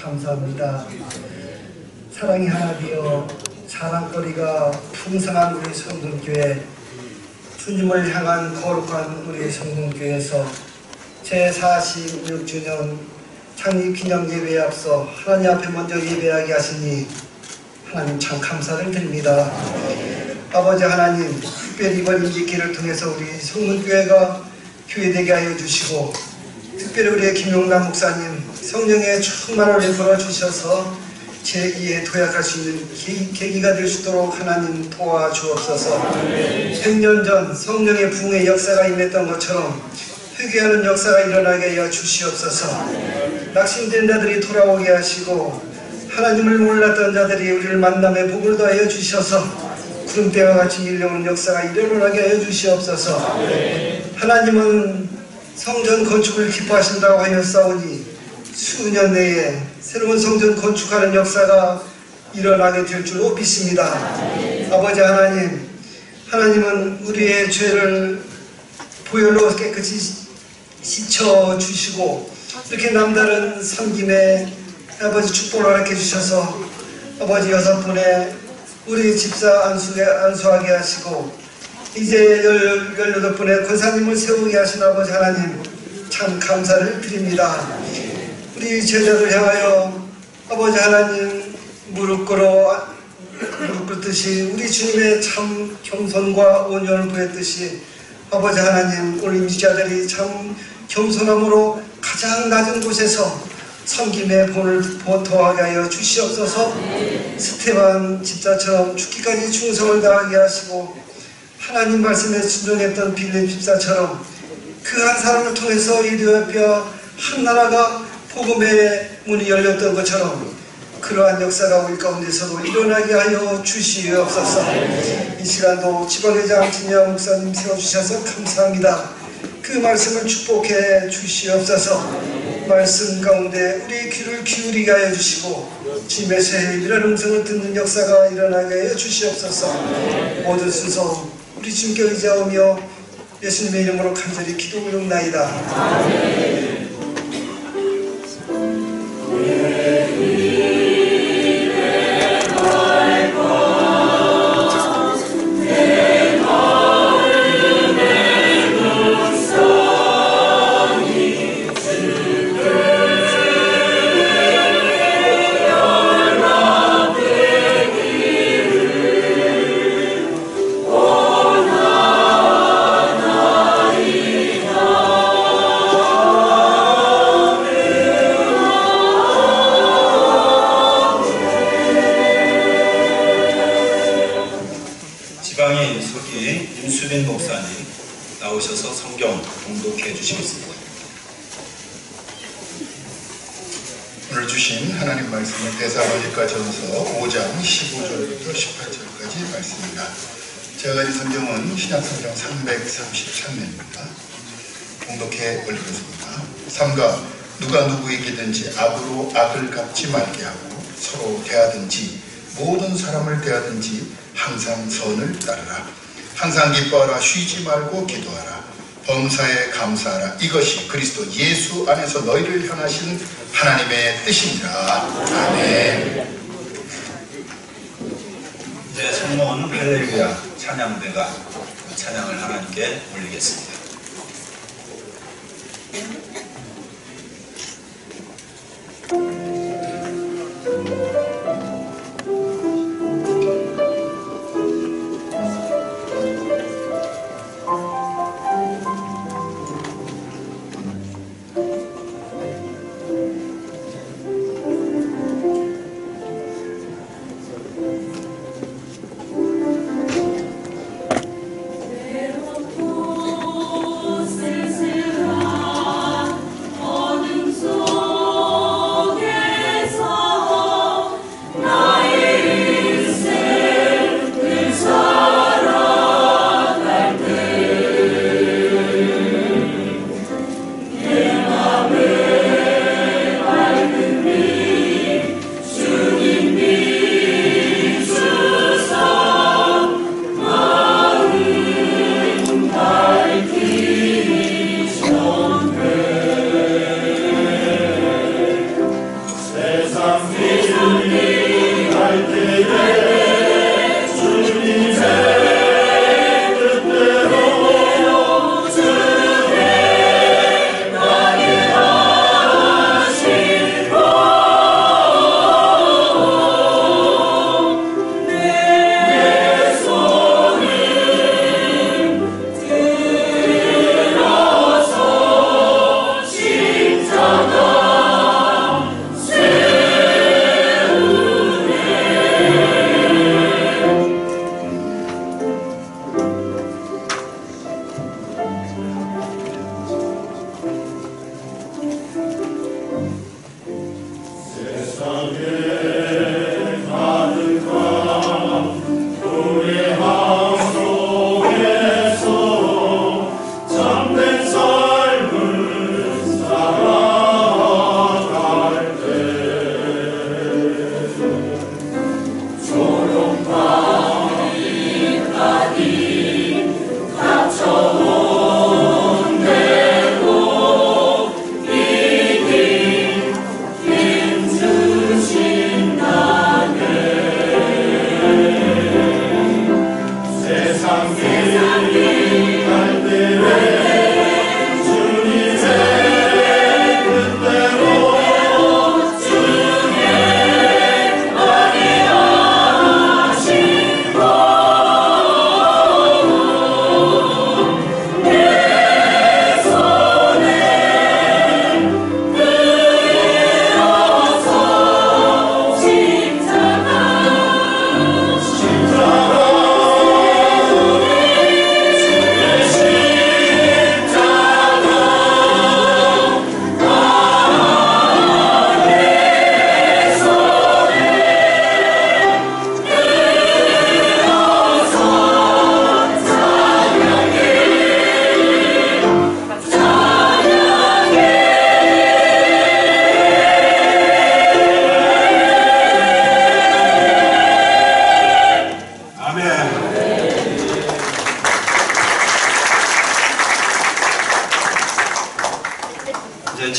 감사합니다. 사랑이 하나 되어 자랑거리가 풍성한 우리 성동교회, 주님을 향한 거룩한 우리 성동교회에서 제46주년 창립기념 예배에 앞서 하나님 앞에 먼저 예배하게 하시니 하나님 참 감사를 드립니다. 아버지 하나님, 특별히 이번 임직기를 통해서 우리 성문교회가 교회되게 하여 주시고, 특별히 우리의 김용남 목사님 성령의 충만을 베풀어 주셔서 제2에 도약할 수 있는 계기가 될 수 있도록 하나님 도와주옵소서. 100년 전 성령의 부흥의 역사가 임했던 것처럼 회개하는 역사가 일어나게 하여 주시옵소서. 낙심된 자들이 돌아오게 하시고, 하나님을 몰랐던 자들이 우리를 만남에 복을 더하여 주셔서 구름대와 같이 밀려오는 역사가 일어나게 하여 주시옵소서. 하나님은 성전 건축을 기뻐하신다고 하였사오니 수년 내에 새로운 성전 건축하는 역사가 일어나게 될 줄 믿습니다. 아버지 하나님, 하나님은 우리의 죄를 보혈로 깨끗이 씻어주시고 이렇게 남다른 섬김에 아버지 축복을 허락해 주셔서 아버지 6분의 우리 집사 안수하게 하시고 이제 18분의 권사님을 세우게 하신 아버지 하나님 참 감사를 드립니다. 우리 제자들 향하여 아버지 하나님 무릎 꿇듯이 우리 주님의 참 겸손과 온유를 보였듯이 아버지 하나님 우리 임직자들이 참 겸손함으로 가장 낮은 곳에서 섬김의 본을 더하게 하여 주시옵소서. 스테반 집사처럼 죽기까지 충성을 다하게 하시고, 하나님 말씀에 순종했던 빌립 집사처럼 그 한 사람을 통해서 에티오피아 한 나라가 복음의 문이 열렸던 것처럼 그러한 역사가 우리 가운데서도 일어나게 하여 주시옵소서. 이 시간도 지방회장 진양 목사님 세워주셔서 감사합니다. 그 말씀을 축복해 주시옵소서. 말씀 가운데 우리의 귀를 기울이게 하여 주시고 주님의 새 이런 음성을 듣는 역사가 일어나게 하여 주시옵소서. 모든 순서 우리 주님께 의지하오며 예수님의 이름으로 간절히 기도 올려옵나이다. 나오셔서 성경 봉독해 주시겠습니다. 오늘 주신 하나님 말씀은 데살로니가전서 5장 15절부터 18절까지 말씀입니다. 제가 가진 성경은 신약성경 333면입니다. 봉독해 올리겠습니다. 3가 누가 누구에게든지 악으로 악을 갚지 말게 하고 서로 대하든지 모든 사람을 대하든지 항상 선을 따르라. 항상 기뻐하라. 쉬지 말고 기도하라. 범사에 감사하라. 이것이 그리스도 예수 안에서 너희를 향하신 하나님의 뜻이니라. 아멘. 이제 성모은 할렐루야 찬양대가 찬양을 하나님께 올리겠습니다. Oh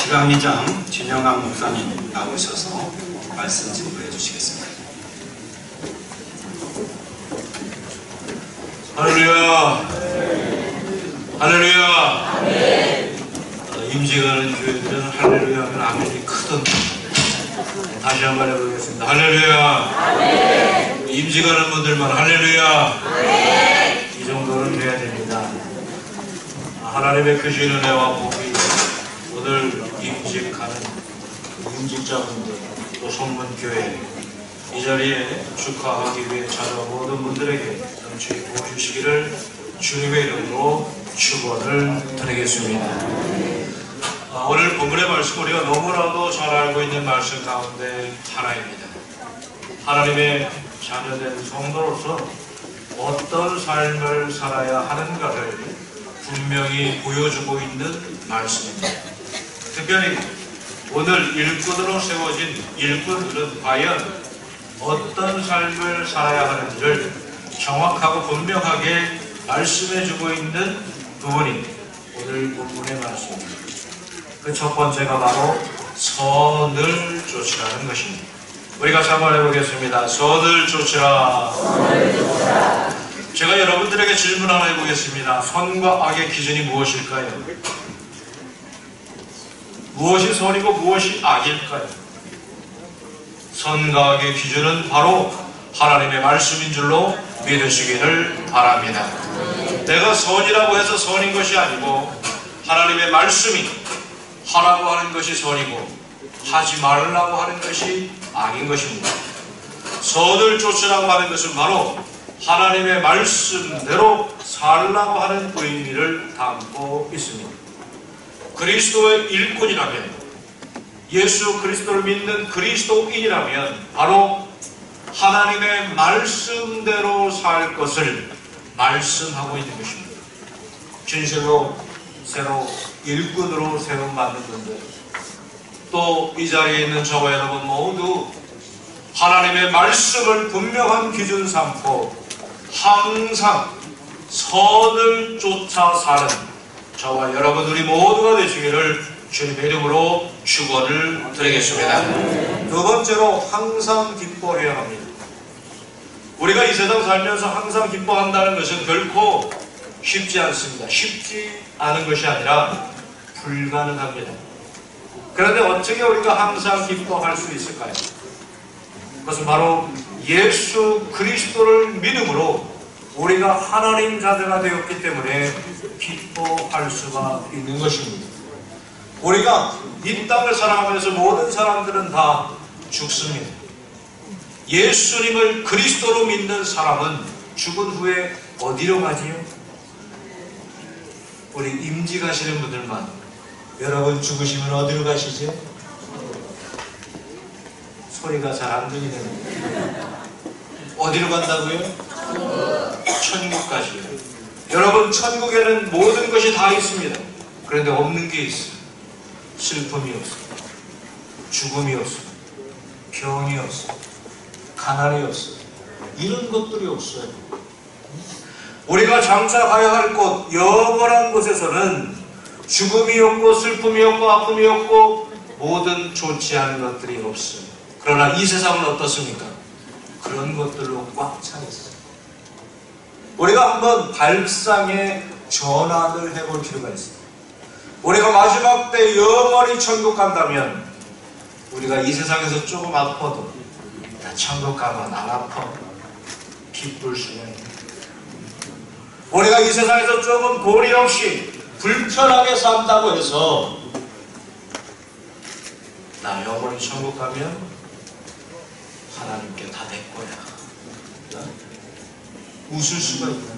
지방리장 진영학 목사님 나오셔서 말씀 증거해 주시겠습니다. 할렐루야! 할렐루야! 임재가는 교회들은 할렐루야 하면 아멘이 크던데 다시 한번 해보겠습니다. 할렐루야! 임재가는 분들만 할렐루야! 이 정도는 돼야 됩니다. 하나님의 크신 은혜와 복이 오늘 임직하는 임직자분들 또 성문교회 이 자리에 축하하기 위해 찾아온 모든 분들에게 넘치게 도와주시기를 주님의 이름으로 축원을 드리겠습니다. 오늘 본문의 말씀 우리가 너무나도 잘 알고 있는 말씀 가운데 하나입니다. 하나님의 자녀된 성도로서 어떤 삶을 살아야 하는가를 분명히 보여주고 있는 말씀입니다. 특별히 오늘 일꾼으로 세워진 일꾼들은 과연 어떤 삶을 살아야 하는지를 정확하고 분명하게 말씀해주고 있는 부분이 오늘 본문의 말씀입니다. 그 첫 번째가 바로 선을 쫓으라는 것입니다. 우리 같이 한번 해보겠습니다. 선을 쫓으라. 제가 여러분들에게 질문 하나 해보겠습니다. 선과 악의 기준이 무엇일까요? 무엇이 선이고 무엇이 악일까요? 선과 악의 기준은 바로 하나님의 말씀인 줄로 믿으시기를 바랍니다. 내가 선이라고 해서 선인 것이 아니고 하나님의 말씀이 하라고 하는 것이 선이고 하지 말라고 하는 것이 악인 것입니다. 선을 쫓으라고 하는 것은 바로 하나님의 말씀대로 살라고 하는 의미를 담고 있습니다. 그리스도의 일꾼이라면, 예수 그리스도를 믿는 그리스도인이라면 바로 하나님의 말씀대로 살 것을 말씀하고 있는 것입니다. 진실로 새로 일꾼으로 세움받는 분들, 또 이 자리에 있는 저와 여러분 모두 하나님의 말씀을 분명한 기준 삼고 항상 선을 쫓아 사는 저와 여러분 우리 모두가 되시기를 주님의 이름으로 축원을 드리겠습니다. 두 번째로 항상 기뻐해야 합니다. 우리가 이 세상 살면서 항상 기뻐한다는 것은 결코 쉽지 않습니다. 쉽지 않은 것이 아니라 불가능합니다. 그런데 어떻게 우리가 항상 기뻐할 수 있을까요? 그것은 바로 예수 그리스도를 믿음으로 우리가 하나님 자녀가 되었기 때문에 기뻐할 수가 있는 것입니다. 우리가 이 땅을 살아가면서 모든 사람들은 다 죽습니다. 예수님을 그리스도로 믿는 사람은 죽은 후에 어디로 가지요? 우리 임직 하시는 분들만 여러분 죽으시면 어디로 가시죠? 소리가 잘 안 들리네요. 어디로 간다고요? 천국 가시요. 여러분 천국에는 모든 것이 다 있습니다. 그런데 없는 게 있어요. 슬픔이 없어요. 죽음이 없어요. 병이 없어요. 가난이 없어요. 이런 것들이 없어요. 우리가 장차 가야 할 곳, 영원한 곳에서는 죽음이 없고 슬픔이 없고 아픔이 없고 모든 좋지 않은 것들이 없어요. 그러나 이 세상은 어떻습니까? 그런 것들로 꽉 차 있어요. 우리가 한번 발상의 전환을 해볼 필요가 있어요. 우리가 마지막 때 영원히 천국 간다면 우리가 이 세상에서 조금 아파도 야, 천국 가면 안 아파. 기쁠 수가 있는. 우리가 이 세상에서 조금 고리 없이 불편하게 산다고 해서 나 영원히 천국 가면 하나님께 다 내 거야. 웃을 수가 있나?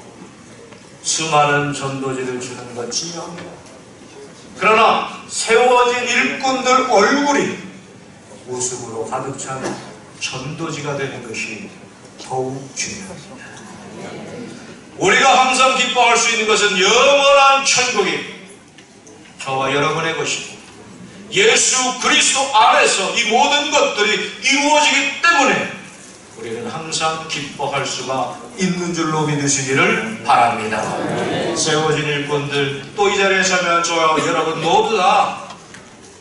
수많은 전도지를 주는 것 중요합니다. 그러나 세워진 일꾼들 얼굴이 웃음으로 가득 찬 전도지가 되는 것이 더욱 중요합니다. 우리가 항상 기뻐할 수 있는 것은 영원한 천국이 저와 여러분의 것이고 예수 그리스도 안에서 이 모든 것들이 이루어지기 때문에 우리는 항상 기뻐할 수가 있는 줄로 믿으시기를 바랍니다. 세워진 일꾼들 또 이 자리에 서면 저와 여러분 모두 다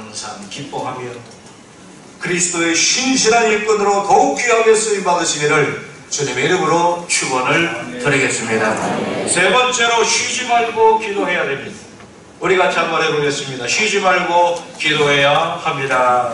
항상 기뻐하며 그리스도의 신실한 일꾼으로 더욱 귀하게 쓰임받으시기를 주님의 이름으로 축원을 드리겠습니다. 세 번째로 쉬지 말고 기도해야 됩니다. 우리 같이 한번 해보겠습니다. 쉬지 말고 기도해야 합니다.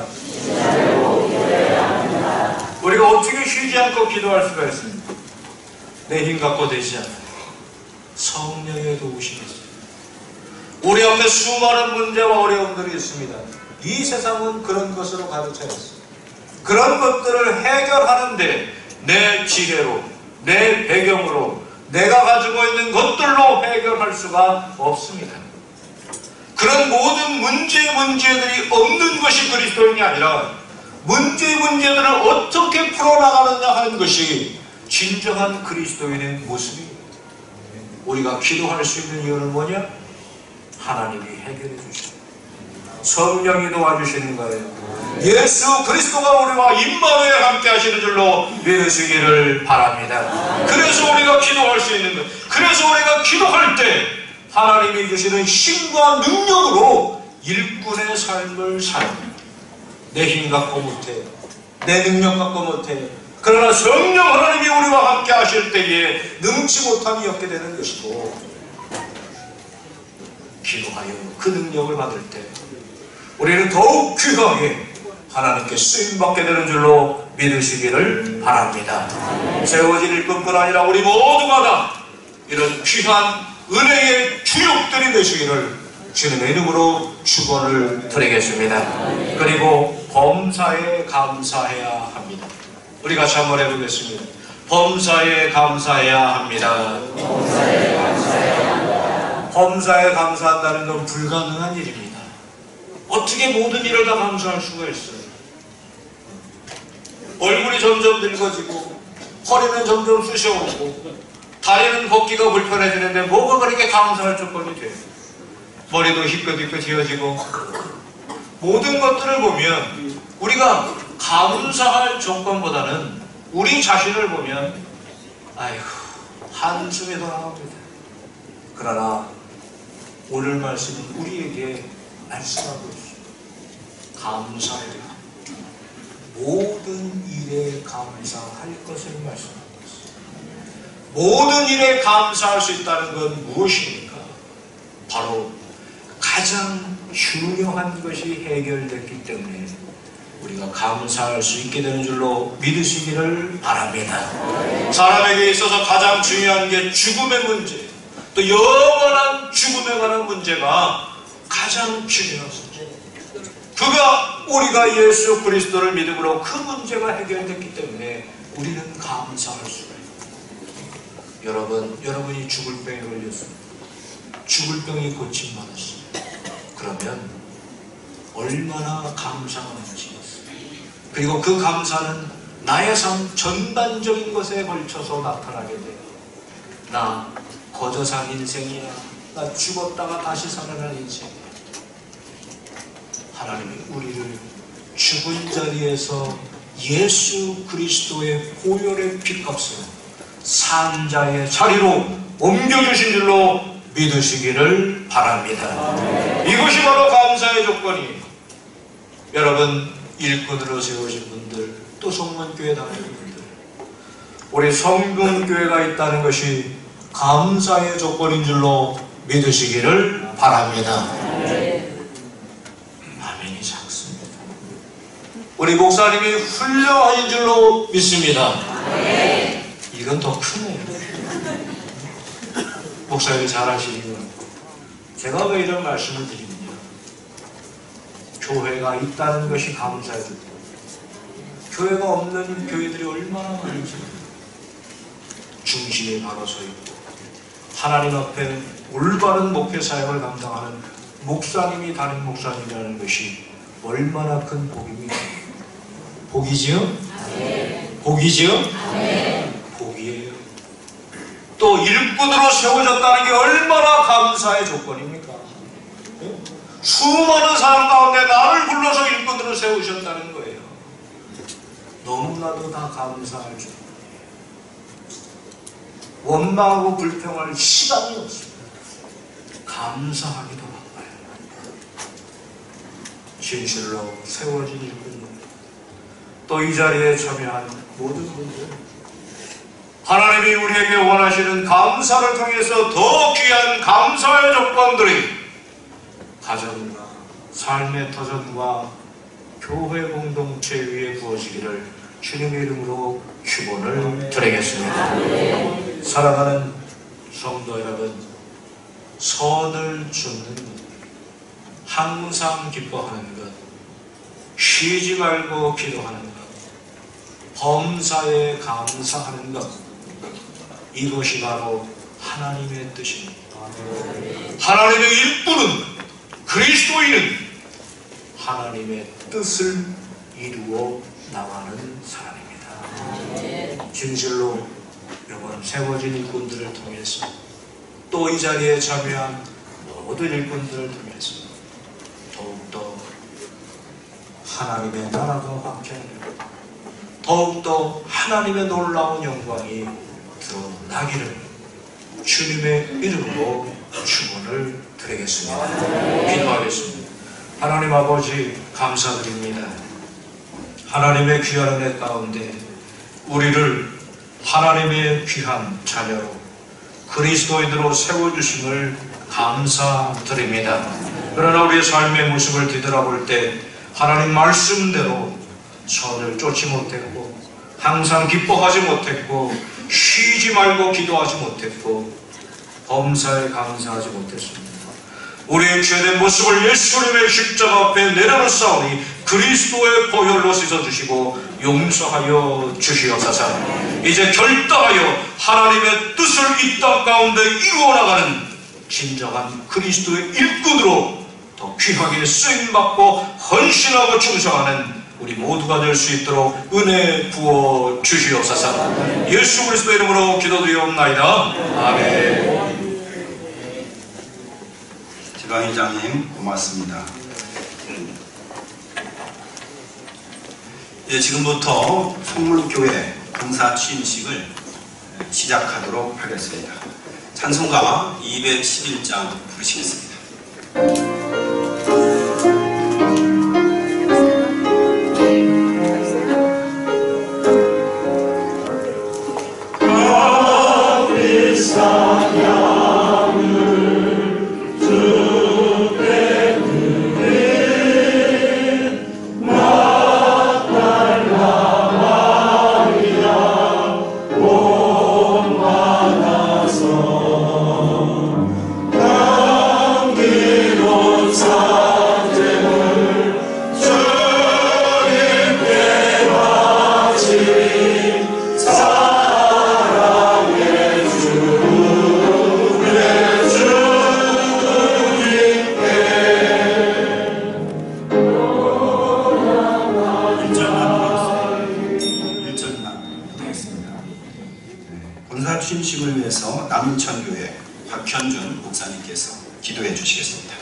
우리가 어떻게 쉬지 않고 기도할 수가 있습니까? 내 힘 갖고 되지 않아요. 성령의 도우심이 있습니다. 우리 앞에 수많은 문제와 어려움들이 있습니다. 이 세상은 그런 것으로 가득 차 있습니다. 그런 것들을 해결하는데 내 지혜로, 내 배경으로, 내가 가지고 있는 것들로 해결할 수가 없습니다. 그런 모든 문제들이 없는 것이 그리스도인이 아니라 문제들을 어떻게 풀어나가느냐 하는 것이 진정한 그리스도인의 모습입니다. 우리가 기도할 수 있는 이유는 뭐냐? 하나님이 해결해 주십니다. 성령이 도와주시는 거예요. 예수 그리스도가 우리와 임마누엘 함께 하시는 줄로 믿으시기를 바랍니다. 그래서 우리가 기도할 수 있는 것, 그래서 우리가 기도할 때 하나님이 주시는 힘과 능력으로 일꾼의 삶을 삽니다. 내 힘 갖고 못해, 내 능력 갖고 못해. 그러나 성령 하나님이 우리와 함께 하실 때에 능치 못함이 없게 되는 것이고, 기도하여 그 능력을 받을 때 우리는 더욱 귀하게 하나님께 쓰임받게 되는 줄로 믿으시기를 바랍니다. 세워진 일꾼뿐 아니라 우리 모두가 다 이런 귀한 은혜의 주역들이 되시기를 주님의 이름으로 축원을 드리겠습니다. 그리고 범사에 감사해야 합니다. 우리 같이 한번 해보겠습니다. 범사에 감사해야 합니다. 범사에 감사한다는 건 불가능한 일입니다. 어떻게 모든 일을 다 감사할 수가 있어요? 얼굴이 점점 늙어지고 허리는 점점 쑤셔오고 다리는 걷기가 불편해지는데 뭐가 그렇게 감사할 조건이 돼요? 머리도 희끗희끗 휘어지고 모든 것들을 보면 우리가 감사할 조건보다는 우리 자신을 보면 아이고 한숨이 더 나옵니다. 그러나 오늘 말씀은 우리에게 말씀하고 있습니다. 감사해야 합니다. 모든 일에 감사할 것을 말씀하고 있습니다. 모든 일에 감사할 수 있다는 건 무엇입니까? 바로 가장 중요한 것이 해결됐기 때문에 우리가 감사할 수 있게 되는 줄로 믿으시기를 바랍니다. 사람에게 있어서 가장 중요한 게 죽음의 문제, 또 영원한 죽음에 관한 문제가 가장 중요한 문제. 그가 우리가 예수 그리스도를 믿음으로 그 문제가 해결됐기 때문에 우리는 감사할 수가 있습니다. 여러분이 죽을 병에 걸렸습니다. 죽을 병이 고침받았습니다. 그러면 얼마나 감사한지, 그리고 그 감사는 나의 삶 전반적인 것에 걸쳐서 나타나게 돼요. 나 거저 산 인생이야. 나 죽었다가 다시 살아난 인생이야. 하나님이 우리를 죽은 자리에서 예수 그리스도의 보혈의 피값으로 산 자의 자리로 옮겨주신 줄로 믿으시기를 바랍니다. 이것이 바로 감사의 조건이에요. 여러분, 일꾼으로 세우신 분들, 또 성문교회 다니는 분들, 우리 성문교회가 있다는 것이 감사의 조건인 줄로 믿으시기를 바랍니다. 아멘이 작습니다. 우리 목사님이 훌륭하신 줄로 믿습니다. 이건 더 크네요. 목사님이 잘하시는, 제가 왜 이런 말씀을 드립니다. 교회가 있다는 것이 감사의 조건. 교회가 없는 교회들이 얼마나 많은지 중심에 바로 서 있고 하나님 앞에 올바른 목회 사역을 감당하는 목사님이 담임 목사님이라는 것이 얼마나 큰 복입니까? 복이지요? 복이지요? 복이에요. 또 일꾼으로 세워졌다는 게 얼마나 감사의 조건입니까? 수많은 사람 가운데 나를 불러서 일꾼으로 세우셨다는 거예요. 너무나도 다 감사할 줄. 원망하고 불평할 시간이 없습니다. 감사하기도 바빠요. 진실로 세워진 일꾼들, 또 이 자리에 참여한 모든 분들, 하나님이 우리에게 원하시는 감사를 통해서 더 귀한 감사의 조건들이 가정과 삶의 터전과 교회 공동체 위에 부어지기를 주님의 이름으로 축원을 드리겠습니다. 사랑하는 성도 여러분, 선을 줍는 것, 항상 기뻐하는 것, 쉬지 말고 기도하는 것, 범사에 감사하는 것, 이것이 바로 하나님의 뜻입니다. 하나님의 일꾼은, 그리스도인은 하나님의 뜻을 이루어 나가는 사람입니다. 진실로 이번 세워진 일꾼들을 통해서 또 이 자리에 참여한 모든 일꾼들을 통해서 더욱더 하나님의 나라가 확장되고 더욱더 하나님의 놀라운 영광이 드러나기를 주님의 이름으로 축원을 드리겠습니다. 기도하겠습니다. 하나님 아버지 감사드립니다. 하나님의 귀한 은혜 가운데 우리를 하나님의 귀한 자녀로 그리스도인으로 세워주심을 감사드립니다. 그러나 우리의 삶의 모습을 뒤돌아볼 때 하나님 말씀대로 선을 쫓지 못했고 항상 기뻐하지 못했고 쉬지 말고 기도하지 못했고 범사에 감사하지 못했습니다. 우리의 죄된 모습을 예수님의 십자가 앞에 내려놓사오니 그리스도의 보혈로 씻어주시고 용서하여 주시옵소서. 이제 결단하여 하나님의 뜻을 이 땅 가운데 이루어나가는 진정한 그리스도의 일꾼으로 더 귀하게 쓰임받고 헌신하고 충성하는 우리 모두가 될 수 있도록 은혜 부어 주시옵소서. 예수 그리스도 이름으로 기도드리옵나이다. 아멘. 지방회장님 고맙습니다. 지금부터 성물교회 봉사 취임식을 시작하도록 하겠습니다. 찬송가 211장 부르시겠습니다. 본사 취임식을 위해서 남인천교회 박현준 목사님께서 기도해 주시겠습니다.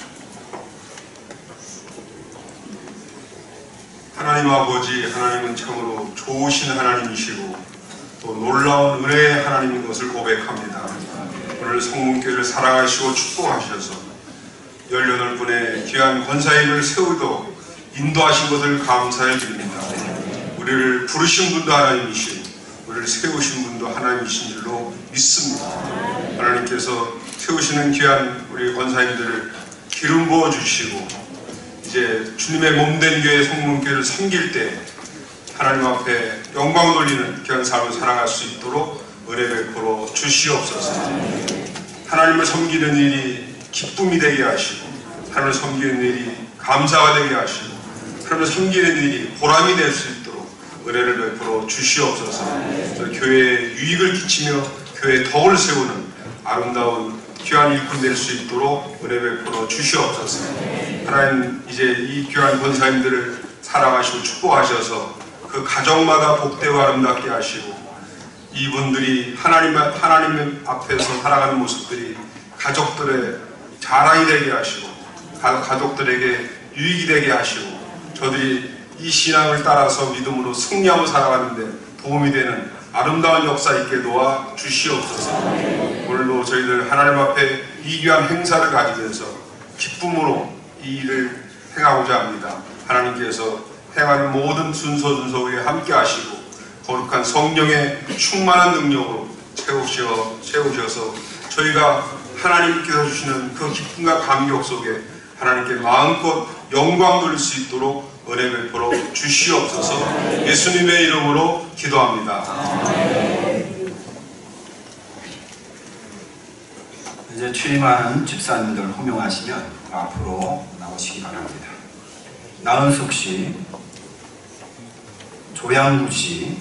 하나님 아버지, 하나님은 참으로 좋으신 하나님이시고 또 놀라운 은혜의 하나님인 것을 고백합니다. 오늘 성문교회를 사랑하시고 축복하셔서 18분의 귀한 권사님을 세우도록 인도하신 것을 감사해 드립니다. 우리를 부르신 분도 하나님이시고 우리를 세우신 분도 하나님이신 줄로 믿습니다. 하나님께서 세우시는 귀한 우리 권사님들을 기름 부어 주시고 이제 주님의 몸된 교회 성문교회를 섬길 때 하나님 앞에 영광 돌리는 귀한 삶을 살아갈 수 있도록 은혜 베풀어 주시옵소서. 하나님을 섬기는 일이 기쁨이 되게 하시고 하나님을 섬기는 일이 감사가 되게 하시고 하나님을 섬기는 일이 보람이 될 수 있도록 은혜를 베풀어 주시옵소서. 교회에 유익을 끼치며 교회에 덕을 세우는 아름다운 귀한 일꾼 될 수 있도록 은혜 베풀어 주시옵소서. 하나님 이제 이 귀한 권사님들을 사랑하시고 축복하셔서 그 가정마다 복되고 아름답게 하시고 이분들이 하나님 앞에서 살아가는 모습들이 가족들의 자랑이 되게 하시고 가족들에게 유익이 되게 하시고 저들이 이 신앙을 따라서 믿음으로 승리하고 살아가는데 도움이 되는 아름다운 역사 있게 도와 주시옵소서. 오늘도 저희들 하나님 앞에 이 귀한 행사를 가지면서 기쁨으로 이 일을 행하고자 합니다. 하나님께서 행하는 모든 순서 위에 함께 하시고 거룩한 성령의 충만한 능력으로 채우셔서 저희가 하나님께서 주시는 그 기쁨과 감격 속에 하나님께 마음껏 영광 돌릴 수 있도록 은혜 베풀어 주시옵소서. 예수님의 이름으로 기도합니다. 이제 취임하는 집사님들 호명하시면 앞으로 나오시기 바랍니다. 나은숙 씨, 조양구 씨,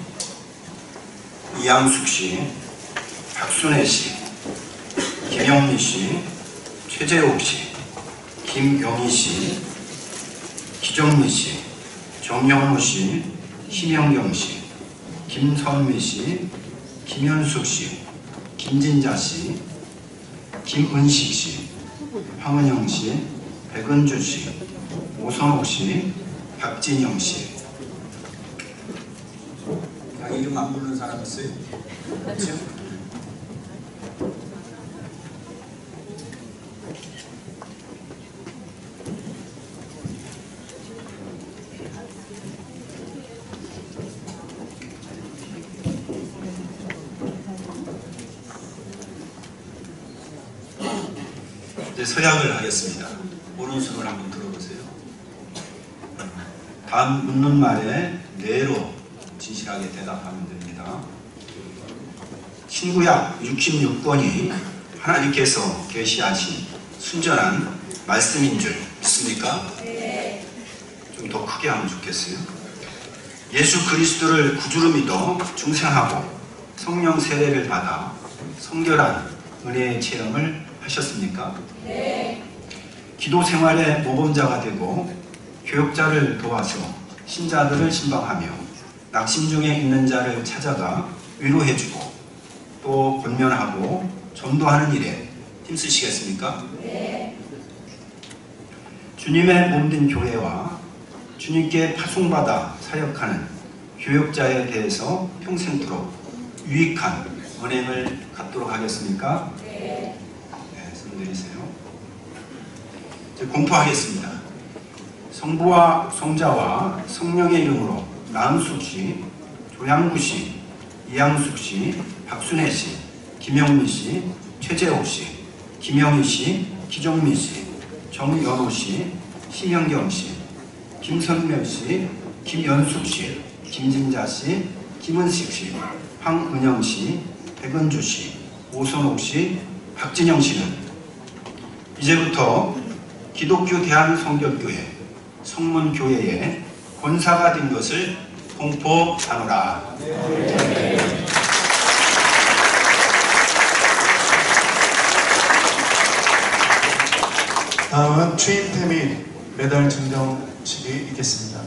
이양숙 씨, 박순애 씨, 김영미 씨, 최재옥 씨, 김영희 씨, 기정미 씨, 정영호 씨, 심영경 씨, 김선미 씨, 김현숙 씨, 김진자 씨, 김은식 씨, 황은영 씨, 백은주 씨, 오선옥 씨, 박진영 씨. 이름 안 부르는 사람 있어요? 이제 서약을 하겠습니다. 오른손을 한번 들어보세요. 다음 묻는 말에 네로 진실하게 대답하면 됩니다. 신구약 66권이 하나님께서 계시하신 순전한 말씀인 줄 믿습니까? 네. 좀 더 크게 하면 좋겠어요. 예수 그리스도를 구주로 믿어 중생하고 성령 세례를 받아 성결한 은혜의 체험을 하셨습니까? 네. 기도 생활의 모범자가 되고 교역자를 도와서 신자들을 신방하며 낙심 중에 있는 자를 찾아가 위로해주고 또 권면하고 전도하는 일에 힘쓰시겠습니까? 네. 주님의 몸된 교회와 주님께 파송받아 사역하는 교역자에 대해서 평생토록 유익한 언행을 갖도록 하겠습니까? 네. 네, 손 내리세요. 이제 공포하겠습니다. 성부와 성자와 성령의 이름으로 나은숙 씨, 조양구 씨, 이양숙 씨, 박순애 씨, 김영미 씨, 최재옥 씨, 김영희 씨, 기정미 씨, 정연호 씨, 심영경 씨, 김선명 씨, 김연숙 씨, 김진자 씨, 김은식 씨, 황은영 씨, 백은주 씨, 오선옥 씨, 박진영 씨는 이제부터 기독교 대한성결교회 성문교회의 권사가 된 것을 공포하노라. 다음은 취임태 및 메달 증정식이 있겠습니다.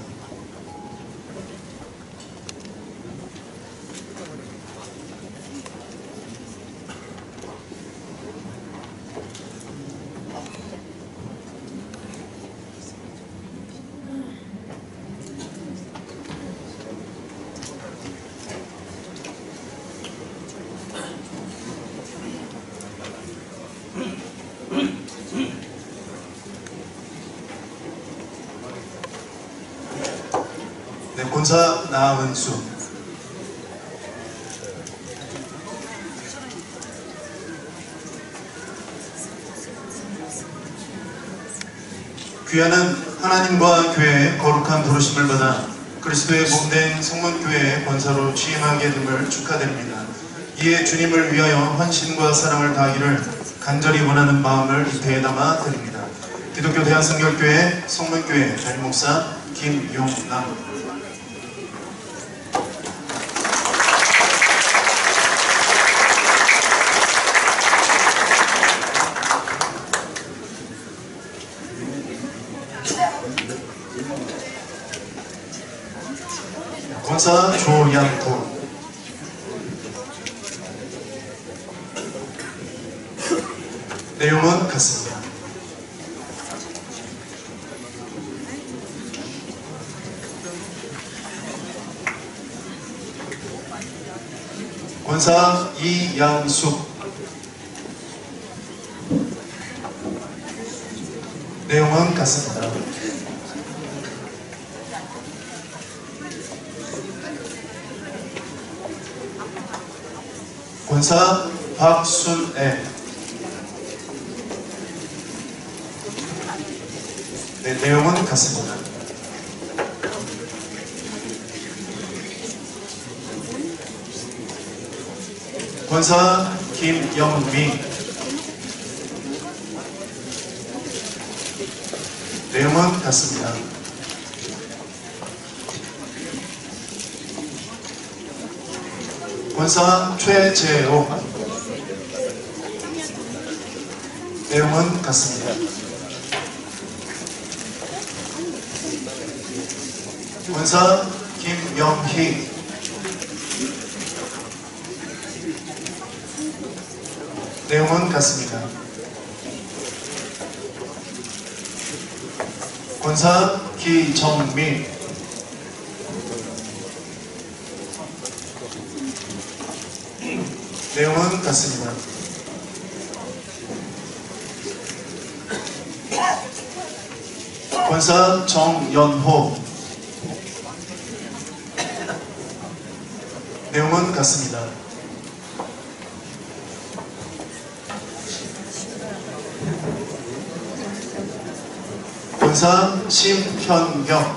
네, 권사 나은수. 귀하는 하나님과 교회의 거룩한 부르심을 받아 그리스도의 몸된 성문교회의 권사로 취임하게 됨을 축하드립니다. 이에 주님을 위하여 헌신과 사랑을 다하기를 간절히 원하는 마음을 이 배에 담아 드립니다. 기독교 대한성결교회 성문교회 담임목사 김용남. 권사 조양구. 내용은 같습니다. 권사 이양숙. 내용은 같습니다. 권사 박순애. 네, 내용은 같습니다. 권사 김영미. 내용은 같습니다. 권사 최재호. 내용은 같습니다. 권사 김영희. 내용은 같습니다. 권사 기정미. 내용은 같습니다. 권사 정연호. 내용은 같습니다. 권사 심현경.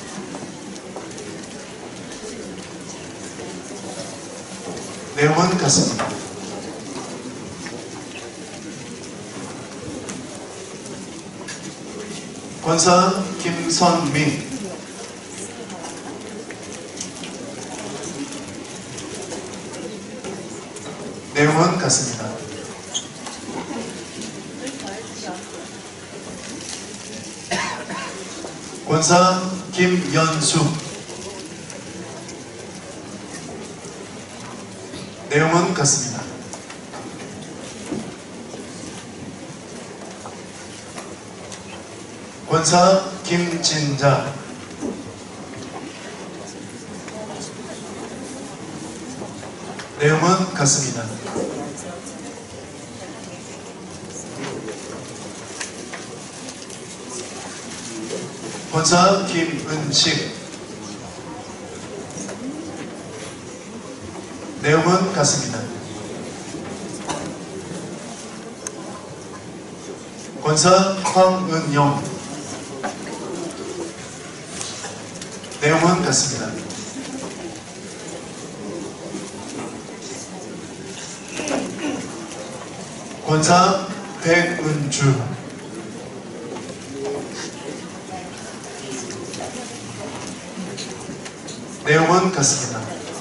내용은 같습니다. 권사 김선미. 내용은 같습니다. 권사 김연수. 내용은 같습니다. 권사 김진자. 내용은 같습니다. 권사 김은식. 내용은 같습니다. 권사 황은영. 내용은 같습니다. 권사 백은주. 내용은 같습니다.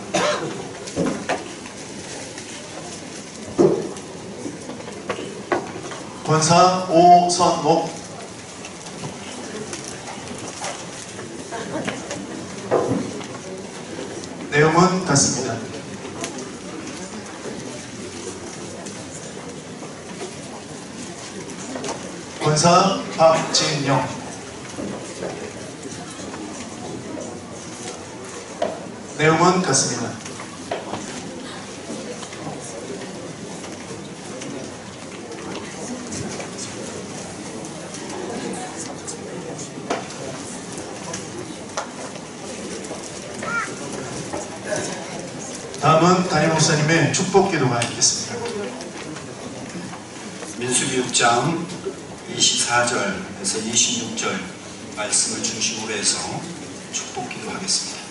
권사 오선옥. 내용은 같습니다. 권사 박진영. 내용은 같습니다. 다음은 담임 목사님의 축복 기도가 있겠습니다. 민수기 6장 24절에서 26절 말씀을 중심으로 해서 축복 기도하겠습니다.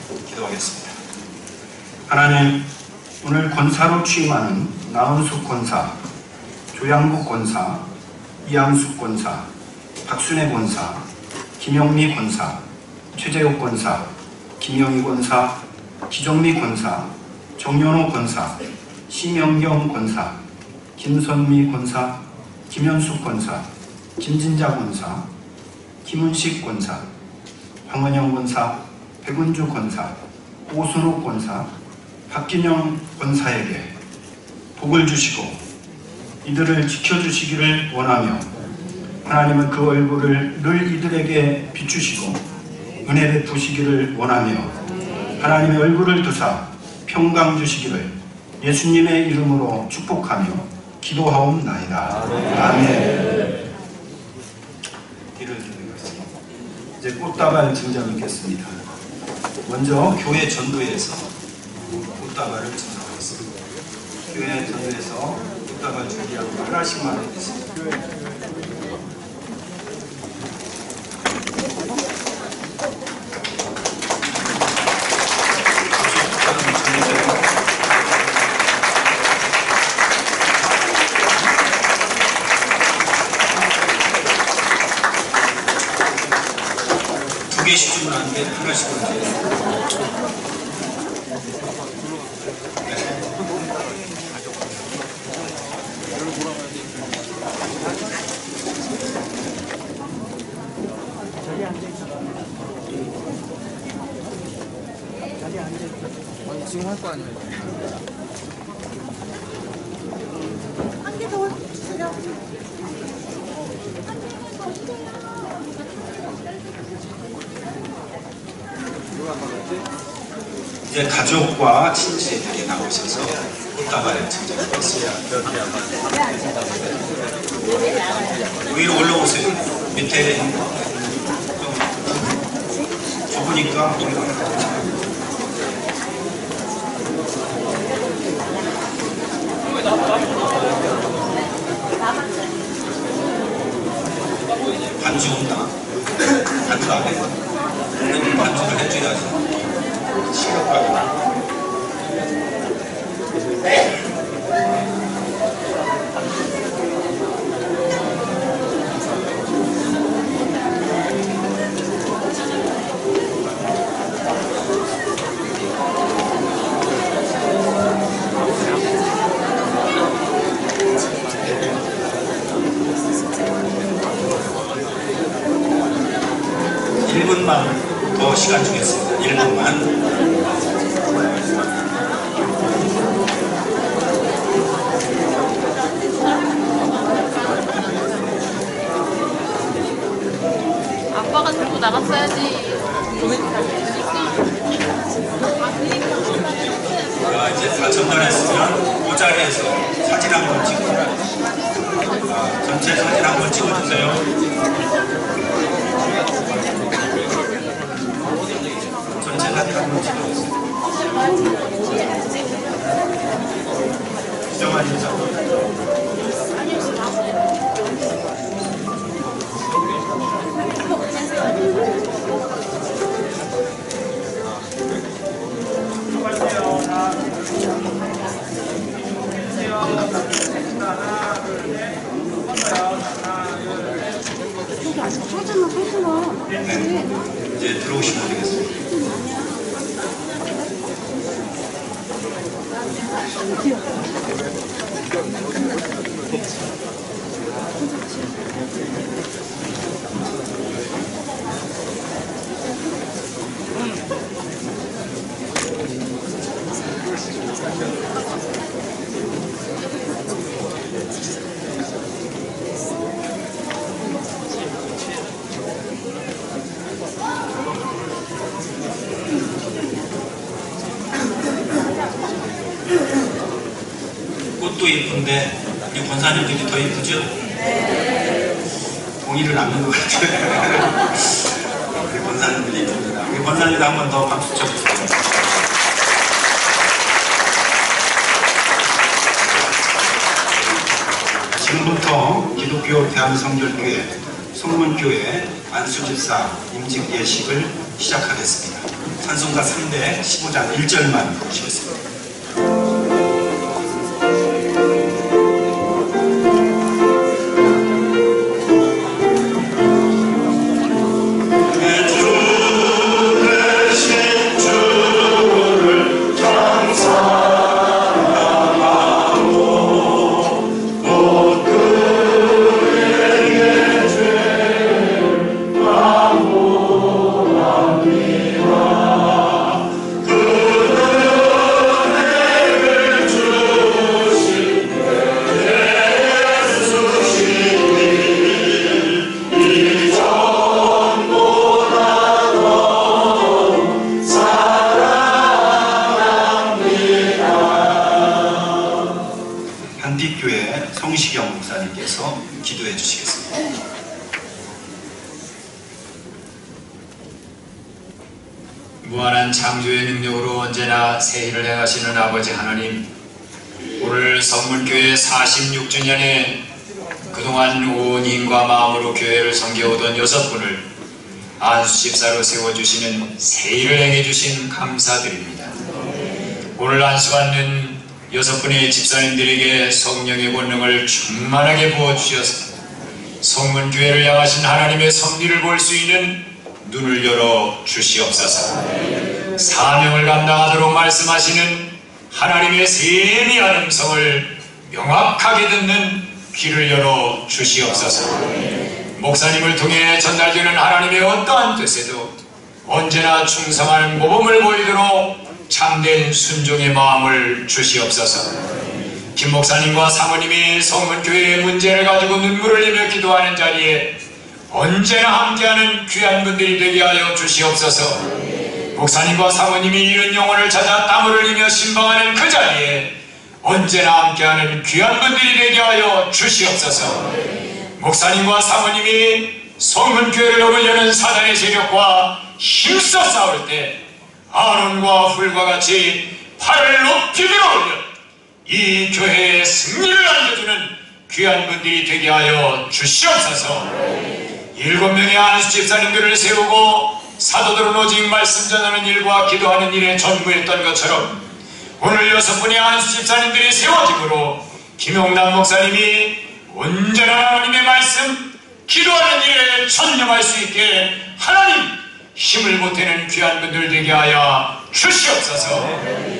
하나님, 오늘 권사로 취임하는 나은숙 권사, 조양국 권사, 이양숙 권사, 박순애 권사, 김영미 권사, 최재욱 권사, 김영희 권사, 기정미 권사, 정연호 권사, 심영경 권사, 김선미 권사, 김현숙 권사, 김진자 권사, 김은식 권사, 황은영 권사, 백은주 권사, 오순욱 권사, 박진영 권사에게 복을 주시고 이들을 지켜주시기를 원하며 하나님은 그 얼굴을 늘 이들에게 비추시고 은혜 베푸시기를 원하며 하나님의 얼굴을 두사 평강 주시기를 예수님의 이름으로 축복하며 기도하옵나이다. 아멘. 뒤를 드리겠습니다. 이제 꽃다발 증정 있겠습니다. 먼저 교회 전도회에서 꽃다발을 증정하겠습니다. 교회 전에서 꽃다발 준비하고 하나씩만 해주세요. 두 개씩 주면 안 돼. 하나씩 주세요. 지금 할 거 아니에요? 한 개 더 올려주세요. 이제 가족과 친지들이 나오셔서 꽃다발을 증정하겠습니다. 위로 올라오세요. 밑에 좀 좁으니까 반주 온다. 반주 안 해. 반주를 해줘야지. 시력하게. 더 시간 주겠습니다. 1분만. 아빠가 들고 나갔어야지. 자, 이제 다 전달했으면 그 자리에서 사진 한번 찍고 전체 사진 한번 찍어주세요. 전체 사진 한번 찍어주세요. 수정한 인사. 네, 이제 들어오시면 되겠습니다. 꽃도 예쁜데 우리 권사님들이 더 예쁘죠? 동의를 남는 것 같아요. 우리 권사님들이 예쁩니다. 우리 권사님들 한 번 더 박수 쳐주세요. 지금부터 기독교 대한성결교회 송문교회 안수집사 임직 예식을 시작하겠습니다. 찬송가 3대 15장 1절만 보시겠습니다. 한빛교회 성시경 목사님께서 기도해 주시겠습니다. 무한한 창조의 능력으로 언제나 새 일을 행하시는 아버지 하나님, 오늘 성문교회 46주년에 그동안 온 힘과 마음으로 교회를 섬겨오던 6분을 안수집사로 세워주시는 세일을 행해주신 감사드립니다. 오늘 안수받는 6분의 집사님들에게 성령의 권능을 충만하게 부어주셔서 성문교회를 향하신 하나님의 섭리를 볼 수 있는 눈을 열어 주시옵소서. 사명을 감당하도록 말씀하시는 하나님의 세미한 음성을 명확하게 듣는 귀를 열어 주시옵소서. 목사님을 통해 전달되는 하나님의 어떠한 뜻에도 언제나 충성한 모범을 보이도록 참된 순종의 마음을 주시옵소서. 김 목사님과 사모님이 성문교회의 문제를 가지고 눈물을 흘리며 기도하는 자리에 언제나 함께하는 귀한 분들이 되게 하여 주시옵소서. 목사님과 사모님이 잃은 영혼을 찾아 땀을 흘리며 신방하는 그 자리에 언제나 함께하는 귀한 분들이 되게 하여 주시옵소서. 목사님과 사모님이 성문교회를 넘으려는 사단의 세력과 힘써 싸울 때 아론과 훌과 같이 팔을 높이 들어올려 이 교회의 승리를 알려주는 귀한 분들이 되게 하여 주시옵소서. 7명의 안수 집사님들을 세우고 사도들은 오직 말씀 전하는 일과 기도하는 일에 전무했던 것처럼 오늘 6분의 안수 집사님들이 세워짐으로 김용남 목사님이 온전한 하나님의 말씀, 기도하는 일에 전념할 수 있게 하나님 힘을 보태는 귀한 분들 되게 하여 주시옵소서.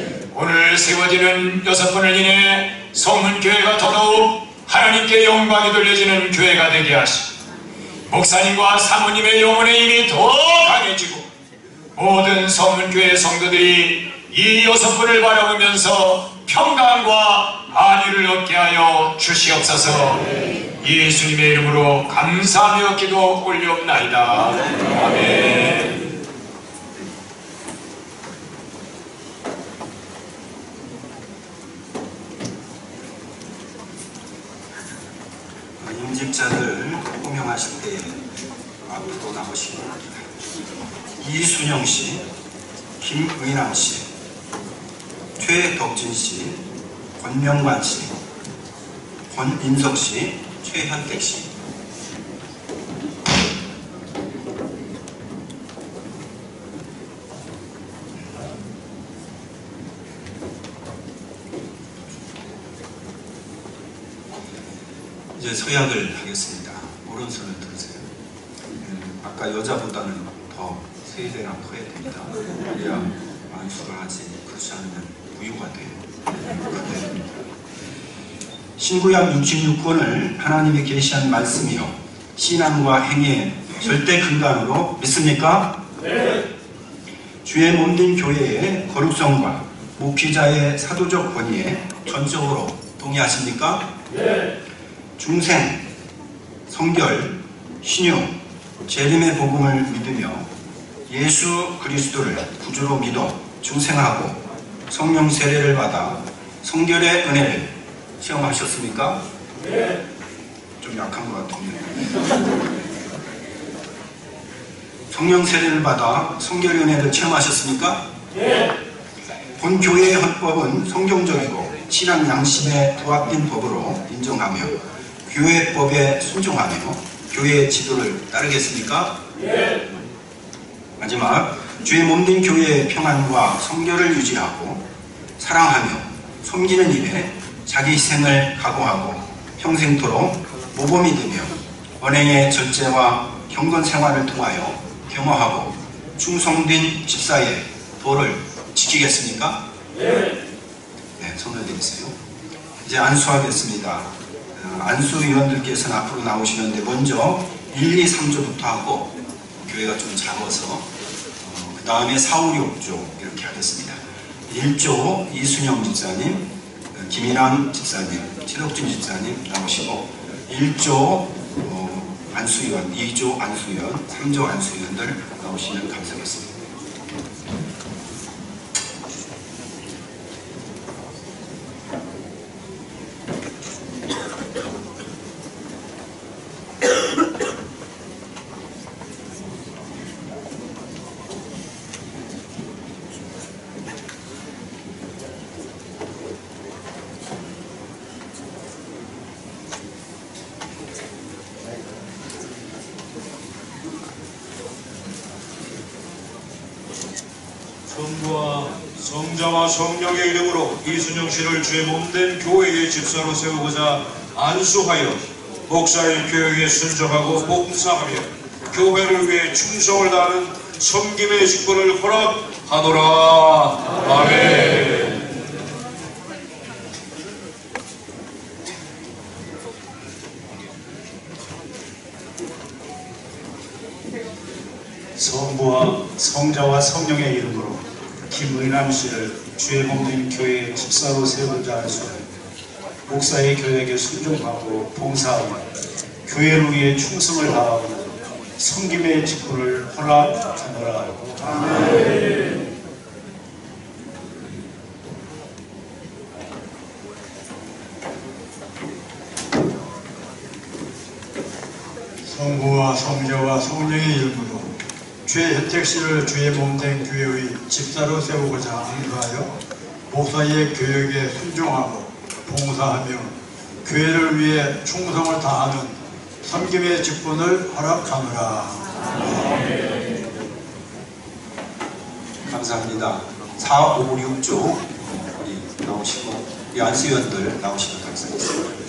오늘 세워지는 6분을 인해 성문교회가 더더욱 하나님께 영광이 돌려지는 교회가 되게 하시고 목사님과 사모님의 영혼의 힘이 더 강해지고 모든 성문교회 성도들이 이 6분을 바라보면서 평강과 안위를 얻게 하여 주시옵소서. 예수님의 이름으로 감사하며 기도 올리옵나이다. 아멘. 임직자들 호명하실 때에 앞으로 나오시기 바랍니다. 이순영 씨, 김의남 씨, 최덕진 씨, 권명관 씨, 권인석 씨, 최현택 씨. 이제 서약을 하겠습니다. 오른손을 들으세요. 아까 여자보다는 더 3배나 커야 됩니다. 그래야 안수를 하지. 그렇지 않으면 부유가 돼요. 신구약 66권을 하나님이 계시한 말씀이요 신앙과 행위의 절대 근간으로 믿습니까? 네. 주의 몸된 교회의 거룩성과 목회자의 사도적 권위에 전적으로 동의하십니까? 네. 중생, 성결, 신용, 재림의 복음을 믿으며 예수 그리스도를 구주로 믿어 중생하고 성령 세례를 받아 성결의 은혜를 체험하셨습니까? 네. 좀 약한 것 같은데. 성령 세례를 받아 성결의 은혜를 체험하셨습니까? 네. 본 교회의 헌법은 성경적이고 신앙 양심에 부합된 법으로 인정하며 교회법에 순종하며 교회의 지도를 따르겠습니까? 네. 마지막, 주의 몸된 교회의 평안과 성결을 유지하고 사랑하며 섬기는 일에 자기 희생을 각오하고 평생토록 모범이 되며 언행의 절제와 경건 생활을 통하여 겸허하고 충성된 집사의 도를 지키겠습니까? 네. 네, 손을 내리세요. 이제 안수하겠습니다. 안수위원들께서는 앞으로 나오시는데 먼저 1, 2, 3조부터 하고 교회가 좀 작아서 그 다음에 4, 5, 6조 이렇게 하겠습니다. 1조 이순영 집사님, 김인남 집사님, 최덕진 집사님 나오시고 1조 안수위원, 2조 안수위원, 3조 안수위원들 나오시면 감사하겠습니다. 성자와 성령의 이름으로 이순영 씨를 주의 몸된 교회의 집사로 세우고자 안수하여 목사의 교육에 순종하고 봉사하며 교회를 위해 충성을 다하는 섬김의 직분을 허락하노라. 아멘. 성부와 성자와 성령의 이름으로 김의남 씨를 주의 몸된 교회의 집사로 세우고자 안수하여 목사의 교역에 순종하고 봉사하며 교회를 위해 충성을 다하고 섬김의 직분을 허락하노라. 아멘. 성부와 성자와 성령의 이름으로 최혜택 씨를 주의 몸된 교회의 집사로 세우고자 안수하여 목사의 교역에 순종하고 봉사하며 교회를 위해 충성을 다하는 섬김의 직분을 허락하노라. 감사합니다. 4, 5, 6조 나오시고 이 안수위원들 나오시면 감사하겠습니다.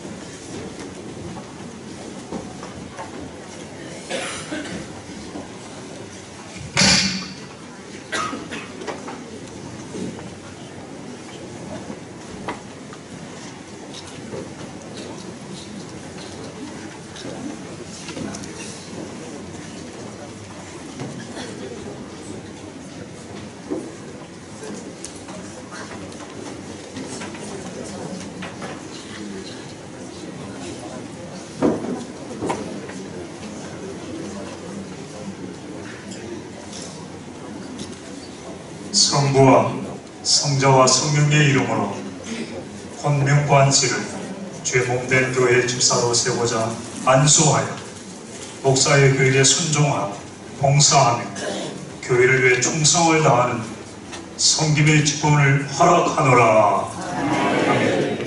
성부와 성자와 성령의 이름으로 권명관 씨를 주의 몸된 교회 집사로 세우고자 안수하여 목사의 교육에 순종하고 봉사하며 교회를 위해 충성을 다하는 섬김의 직분을 허락하노라. 아멘.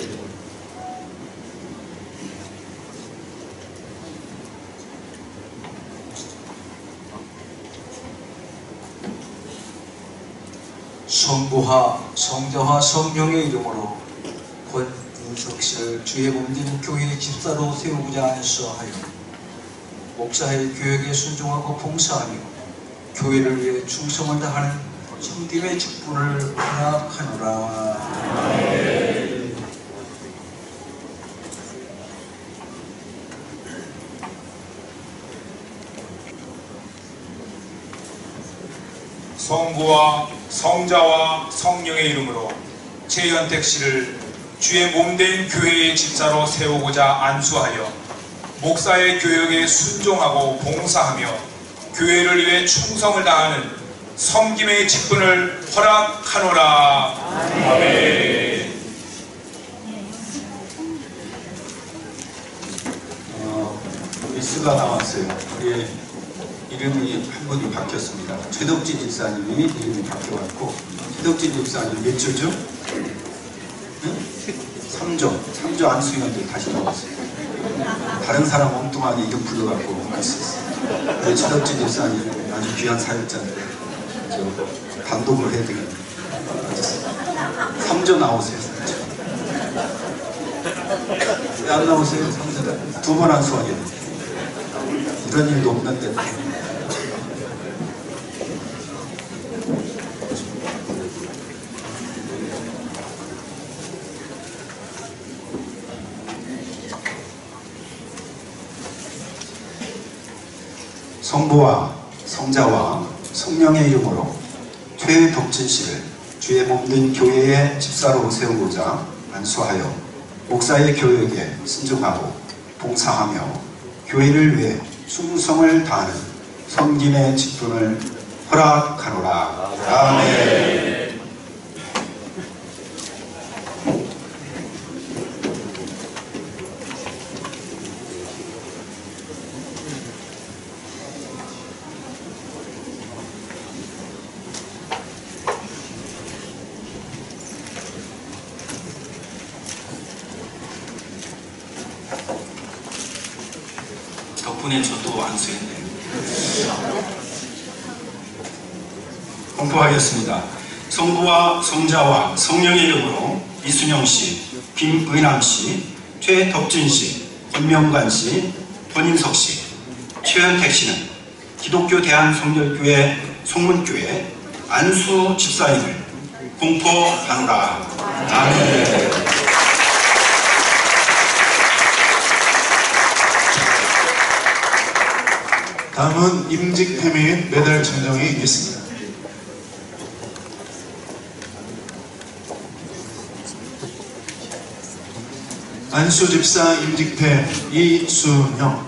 성부와 성자와 성령의 이름으로 권윤석 씨를 주의 몸된 교회의 집사로 세우고자 안수하여 목사의 교역에 순종하고 봉사하며 교회를 위해 충성을 다하는 섬김의 직분을 허락하노라. 성부와 성자와 성령의 이름으로 최현택 씨를 주의 몸된 교회의 집사로 세우고자 안수하여 목사의 교역에 순종하고 봉사하며 교회를 위해 충성을 다하는 섬김의 직분을 허락하노라. 아멘. 리스가 나왔어요. 우리 이름이 한 분이 바뀌었습니다. 최덕진 집사님이 이름이 바뀌어왔고, 최덕진 집사님 몇 조죠? 응? 3조 안수위원들 다시 나왔어요. 다른 사람 엉뚱하게 이름 불러갖고 할 수 있어요. 우리 최덕진 집사님 아주 귀한 사역자인데 저 단독으로 해야 되겠네요. 3조 나오세요. 3조. 왜 안 나오세요? 3조. 2번 안수하게 돼요. 이런 일도 없는데. 성부와 성자와 성령의 이름으로 최덕진 씨를 주의 몸된 교회의 집사로 세우고자 안수하여 목사의 교역에 순종하고 봉사하며 교회를 위해 충성을 다하는 섬김의 직분을 허락하노라. 아멘. 덕분에 저도 안수했네요. 공포하겠습니다. 성부와 성자와 성령의 이름으로 이순영 씨, 김의남 씨, 최덕진 씨, 권명관 씨, 권인석 씨, 최현택 씨는 기독교 대한성결교회 송문교회 안수 집사님을 공포하노라. 아멘. 다음은 임직패 및 메달 증정이 있겠습니다. 안수집사 임직패 이순영.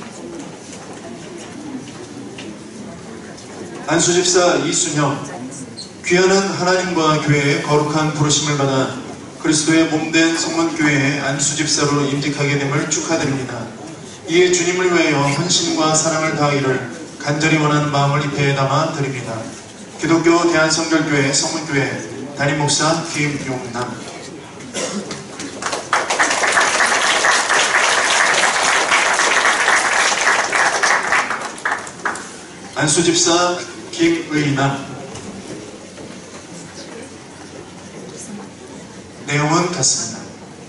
안수집사 이순영, 귀하는 하나님과 교회의 거룩한 부르심을 받아 그리스도의 몸된 성문교회의 안수집사로 임직하게 됨을 축하드립니다. 이에 주님을 위하여 헌신과 사랑을 다하기를 간절히 원하는 마음을 입에 담아 드립니다. 기독교 대한성결교회 성문교회 담임목사 김용남. 안수집사 김의남. 내용은 같습니다.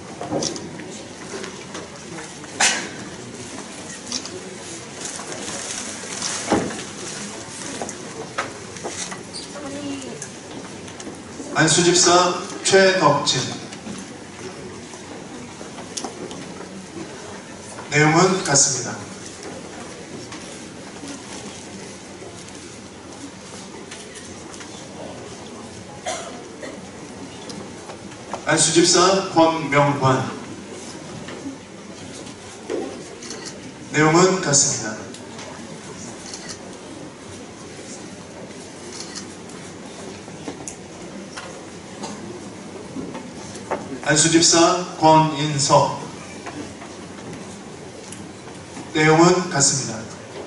안수집사 최덕진. 내용은 같습니다. 안수집사 권명관. 내용은 같습니다. 안수집사 권인석. 내용은 같습니다.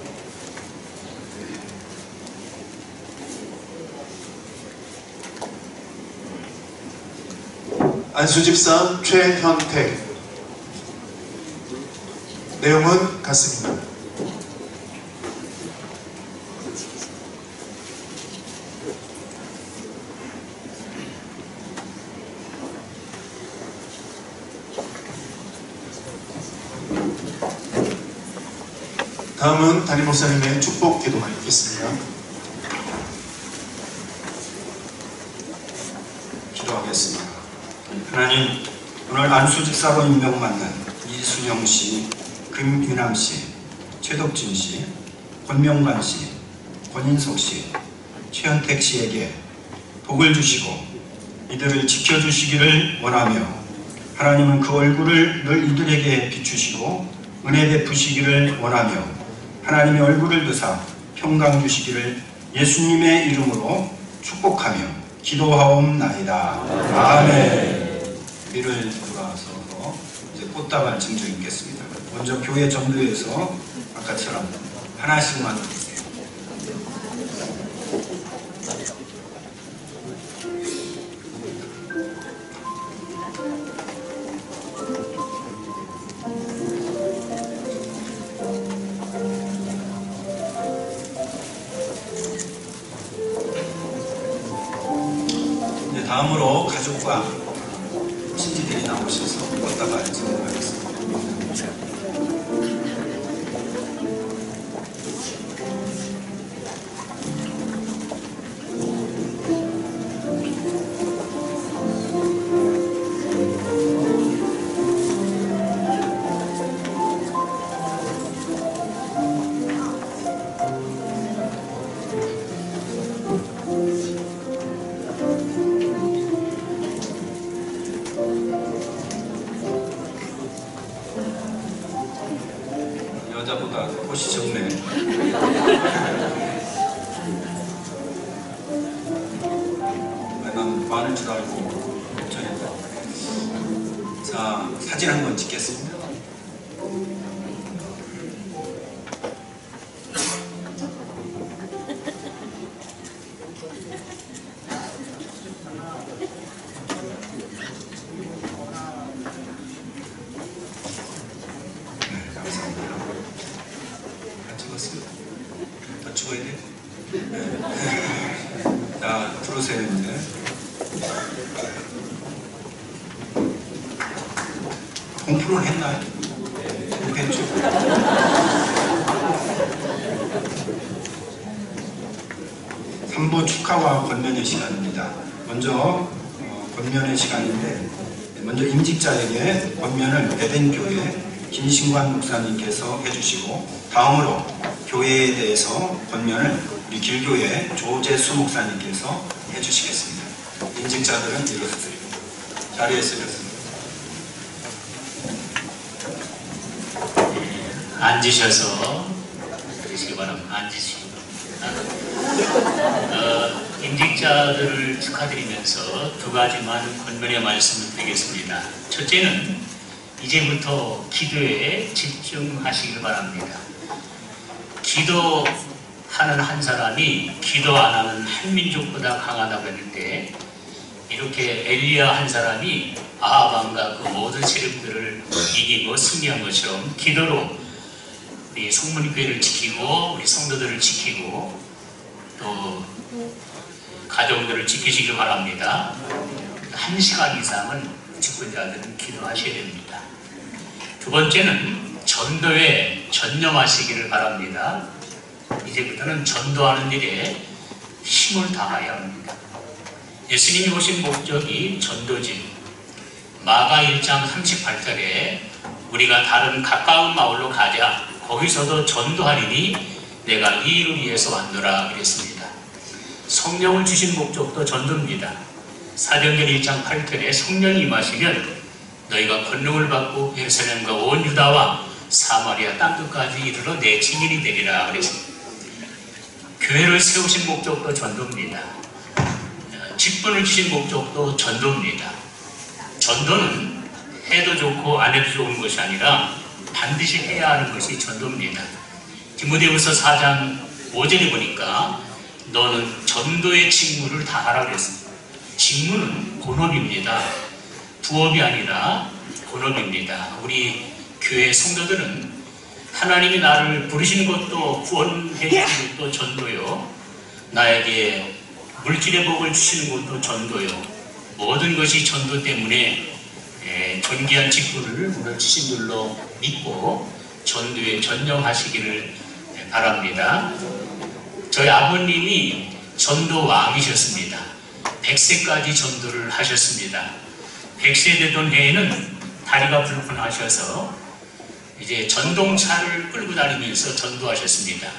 안수집사 최현택. 내용은 같습니다. 다음은 담임 목사님의 축복 기도가 있겠습니다. 기도하겠습니다. 하나님, 오늘 안수집사로 임명받는 이순영 씨, 김유남 씨, 최덕진 씨, 권명관 씨, 권인석 씨, 최현택 씨에게 복을 주시고 이들을 지켜주시기를 원하며 하나님은 그 얼굴을 늘 이들에게 비추시고 은혜 베푸시기를 원하며 하나님의 얼굴을 드사 평강 주시기를 예수님의 이름으로 축복하며 기도하옵나이다. 아멘. 우리를 돌아서서 이제 꽃다발 증정 읽겠습니다. 먼저 교회 정도에서 아까처럼 하나씩만 드리세요. 다음으로 가족과 친지들이 나오셔서 꽃다발 증정하겠습니다. 여자보다 꽃이 적네. 난 많을 줄 알고 걱정했다. 자, 사진 한 번 찍겠습니다. 더 찍어야 돼? 자, 들어오세요 이제. 공포를 했나요? 했죠. 삼보 축하와 권면의 시간입니다. 먼저 권면의 시간인데 먼저 임직자에게 권면을 배된교회 김신관 목사님께서 해주시고 다음으로 교회에 대해서 권면을 우리 길교회 조재수 목사님께서 해주시겠습니다. 임직자들은 일어서드립니다. 자리에서 일어섭니다. 앉으셔서 그러시기 바랍니다. 앉으시기 바랍니다. 임직자들을 축하드리면서 두 가지만 권면의 말씀을 드리겠습니다. 첫째는 이제부터 기도에 집중하시길 바랍니다. 기도하는 한 사람이 기도 안 하는 한 민족보다 강하다고 했는데 이렇게 엘리야 한 사람이 아합왕과 그 모든 세력들을 이기고 승리한 것처럼 기도로 우리 성문교회를 지키고 우리 성도들을 지키고 또 가정들을 지키시길 바랍니다. 1시간 이상은 직분자들은 기도하셔야 됩니다. 두 번째는 전도에 전념하시기를 바랍니다. 이제부터는 전도하는 일에 힘을 다해야 합니다. 예수님이 오신 목적이 전도지. 마가 1장 38절에 우리가 다른 가까운 마을로 가자. 거기서도 전도하리니 내가 이 일을 위해서 왔노라 그랬습니다. 성령을 주신 목적도 전도입니다. 사도행전 1장 8절에 성령이 임하시면 너희가 권능을 받고 예루살렘과 온 유다와 사마리아 땅끝까지 이르러 내 증인이 되리라 그랬습니다. 교회를 세우신 목적도 전도입니다. 직분을 주신 목적도 전도입니다. 전도는 해도 좋고 안 해도 좋은 것이 아니라 반드시 해야 하는 것이 전도입니다. 디모데후서 4장 5절에 보니까 너는 전도의 직무를 다하라 그랬습니다. 직무는 본업입니다. 부업이 아니라 본업입니다. 우리 교회 성도들은 하나님이 나를 부르신 것도 구원해 주신 것도 전도요. 나에게 물질의 복을 주시는 것도 전도요. 모든 것이 전도 때문에 존귀한 직분을 오늘 주신 줄로 믿고 전도에 전념하시기를 바랍니다. 저희 아버님이 전도왕이셨습니다. 100세까지 전도를 하셨습니다. 100세 되던 해에는 다리가 불편하셔서 이제 전동차를 끌고 다니면서 전도하셨습니다.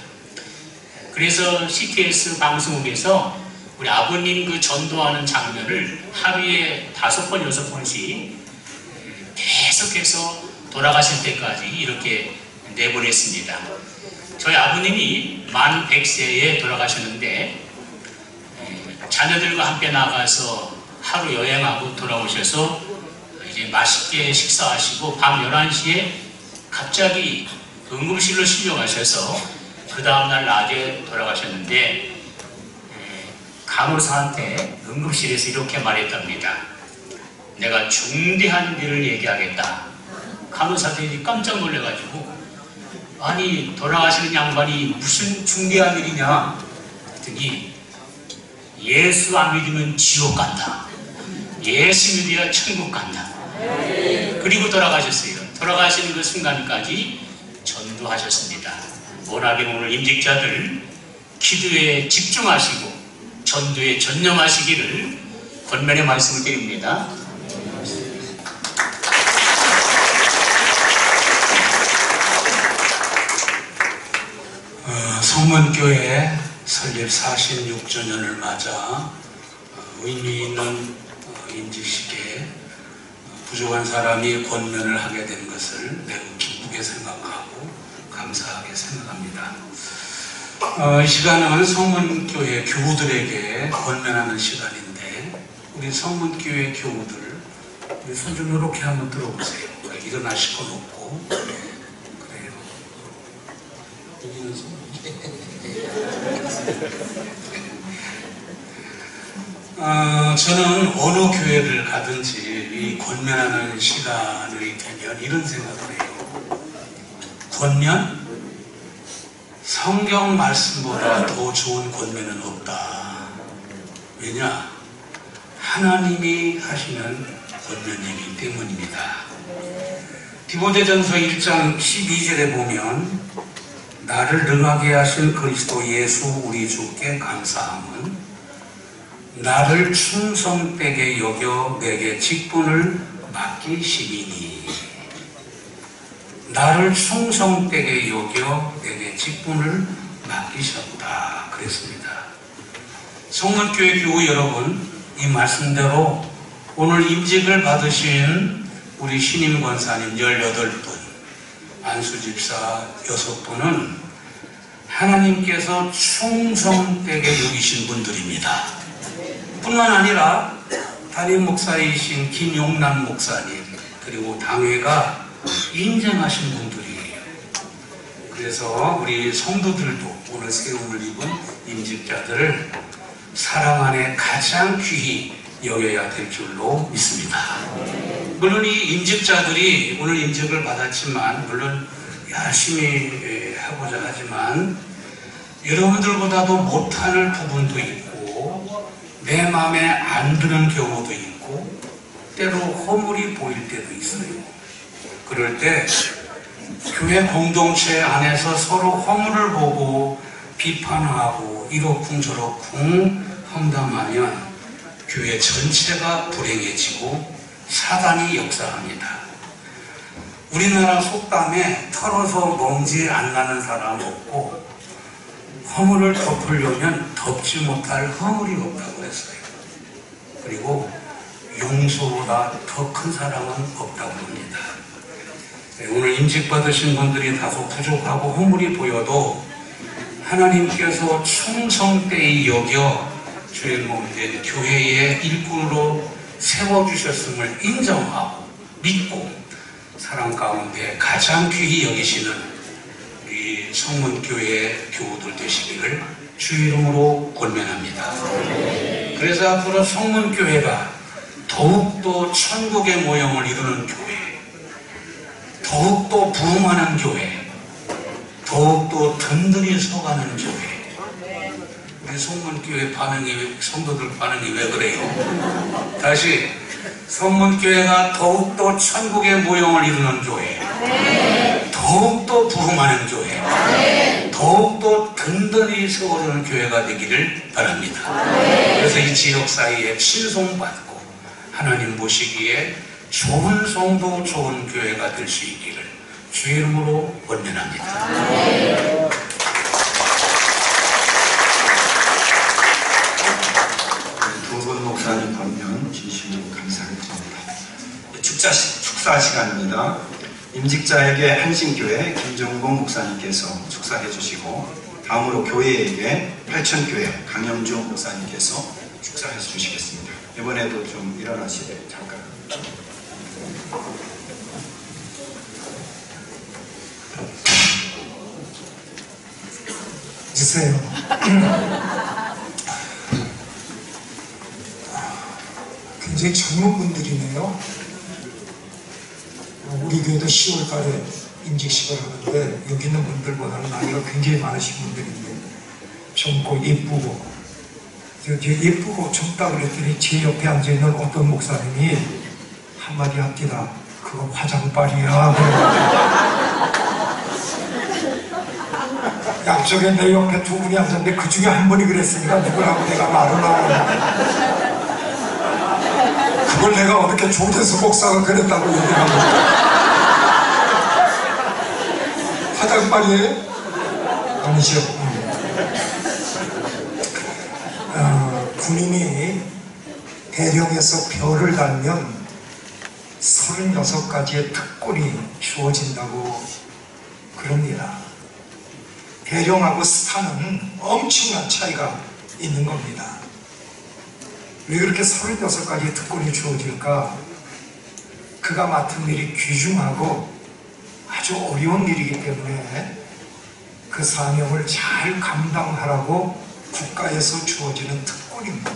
그래서 CTS 방송국에서 우리 아버님 그 전도하는 장면을 하루에 5번, 6번씩 계속해서 돌아가실 때까지 이렇게 내보냈습니다. 저희 아버님이 만 100세에 돌아가셨는데 자녀들과 함께 나가서 하루 여행하고 돌아오셔서 이제 맛있게 식사하시고 밤 11시에 갑자기 응급실로 실려가셔서 그 다음날 낮에 돌아가셨는데 간호사한테 응급실에서 이렇게 말했답니다. 내가 중대한 일을 얘기하겠다. 간호사들이 깜짝 놀래가지고 아니 돌아가시는 양반이 무슨 중대한 일이냐 그랬더니 예수 안 믿으면 지옥 간다. 예수 믿어야 천국 간다. 그리고 돌아가셨어요. 돌아가시는 그 순간까지 전도하셨습니다. 워낙에 오늘 임직자들 기도에 집중하시고 전도에 전념하시기를 권면의 말씀을 드립니다. 성문교회 설립 46주년을 맞아 의미 있는 임직식에 부족한 사람이 권면을 하게 된 것을 매우 기쁘게 생각하고 감사하게 생각합니다. 이 시간은 성문교회 교우들에게 권면하는 시간인데 우리 성문교회 교우들 우리 손 좀 이렇게 한번 들어보세요. 일어나실 건 없고 그래요. 여기는 손 저는 어느 교회를 가든지 이 권면하는 시간이 되면 이런 생각을 해요. 권면? 성경 말씀보다 더 좋은 권면은 없다. 왜냐? 하나님이 하시는 권면이기 때문입니다. 디모데전서 1장 12절에 보면 나를 능하게 하신 그리스도 예수 우리 주께 감사함은 나를 충성되게 여겨 내게 직분을 맡기시리니 나를 충성되게 여겨 내게 직분을 맡기셨다 그랬습니다. 성문교회 교우 여러분, 이 말씀대로 오늘 임직을 받으신 우리 신임 권사님 18분, 안수집사 6분은 하나님께서 충성되게 여기신 분들입니다. 뿐만 아니라 담임 목사이신 김용남 목사님, 그리고 당회가 인정하신 분들이에요. 그래서 우리 성도들도 오늘 세움을 입은 임직자들을 사랑 안에 가장 귀히 여겨야 될 줄로 믿습니다. 물론 이 임직자들이 오늘 임직을 받았지만, 물론 열심히 하고자 하지만 여러분들보다도 못하는 부분도 있고 내 마음에 안 드는 경우도 있고 때로 허물이 보일 때도 있어요. 그럴 때 교회 공동체 안에서 서로 허물을 보고 비판하고 이러쿵 저러쿵 험담하면 교회 전체가 불행해지고 사단이 역사합니다. 우리나라 속담에 털어서 먼지 안 나는 사람 없고 허물을 덮으려면 덮지 못할 허물이 없다고 했어요. 그리고 용서보다 더 큰 사람은 없다고 합니다. 오늘 임직받으신 분들이 다소 부족하고 허물이 보여도 하나님께서 충성되이 여겨 주의 몸된 교회의 일꾼으로 세워주셨음을 인정하고 믿고 사랑 가운데 가장 귀히 여기시는 우리 성문교회 교우들 되시기를 주 이름으로 권면합니다. 그래서 앞으로 성문교회가 더욱더 천국의 모형을 이루는 교회, 더욱더 부흥하는 교회, 더욱더 든든히 서가는 교회. 우리 성문교회 반응이, 성도들 반응이 왜 그래요? 다시, 성문교회가 더욱더 천국의 모형을 이루는 교회, 더욱더 부흥하는 교회, 더욱더 든든히 세워주는 교회가 되기를 바랍니다. 그래서 이 지역 사이에 친송받고 하나님 보시기에 좋은 성도, 좋은 교회가 될 수 있기를 주 이름으로 권면합니다. 두 분 목사님 반면 진심으로 감사를 드립니다. 축사 시간입니다. 임직자에게 한신교회 김정봉 목사님께서 축사해 주시고, 다음으로 교회에게 팔천교회 강영주 목사님께서 축사해 주시겠습니다. 이번에도 좀 일어나시되 잠깐. 주세요. 굉장히 젊은 분들이네요. 우리 교회도 10월 달에 임직식을 하는데 여기 있는 분들보다는 나이가 굉장히 많으신 분들인데 젊고 예쁘고, 예쁘고 젊다 그랬더니 제 옆에 앉아있는 어떤 목사님이 한마디 합니다. 그거 화장빨이야. 양쪽에 내 옆에 두 분이 앉았는데 그 중에 한 분이 그랬으니까 누구라고 내가 말을 하고, 그걸 내가 어떻게 조대수 목사가 그랬다고 얘기하고. 화장빨이에요? 아니죠. 군인이 대령에서 별을 달면 36가지의 특권이 주어진다고 그럽니다. 대령하고 스타는 엄청난 차이가 있는 겁니다. 왜 그렇게 36가지의 특권이 주어질까? 그가 맡은 일이 귀중하고 아주 어려운 일이기 때문에 그 사명을 잘 감당하라고 국가에서 주어지는 특권입니다.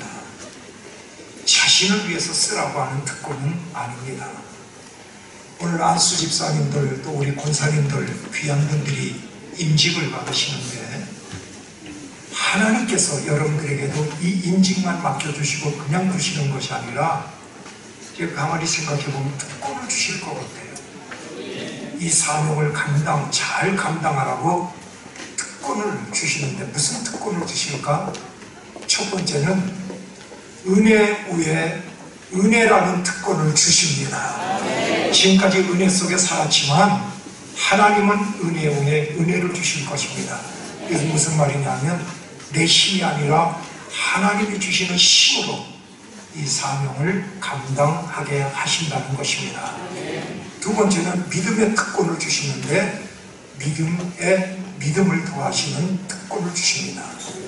자신을 위해서 쓰라고 하는 특권은 아닙니다. 오늘 안수 집사님들, 또 우리 권사님들, 귀한 분들이 임직을 받으시는데 하나님께서 여러분들에게도 이 임직만 맡겨주시고 그냥 두시는 것이 아니라 제가 가만히 생각해보면 특권을 주실 것 같아요. 이 사명을 잘 감당하라고 특권을 주시는데 무슨 특권을 주실까? 첫 번째는 은혜 위에 은혜라는 특권을 주십니다. 지금까지 은혜 속에 살았지만 하나님은 은혜 위에 은혜를 주실 것입니다. 그래서 무슨 말이냐면 내 힘이 아니라 하나님이 주시는 힘으로 이 사명을 감당하게 하신다는 것입니다. 두 번째는 믿음의 특권을 주시는데 믿음을 더하시는 특권을 주십니다.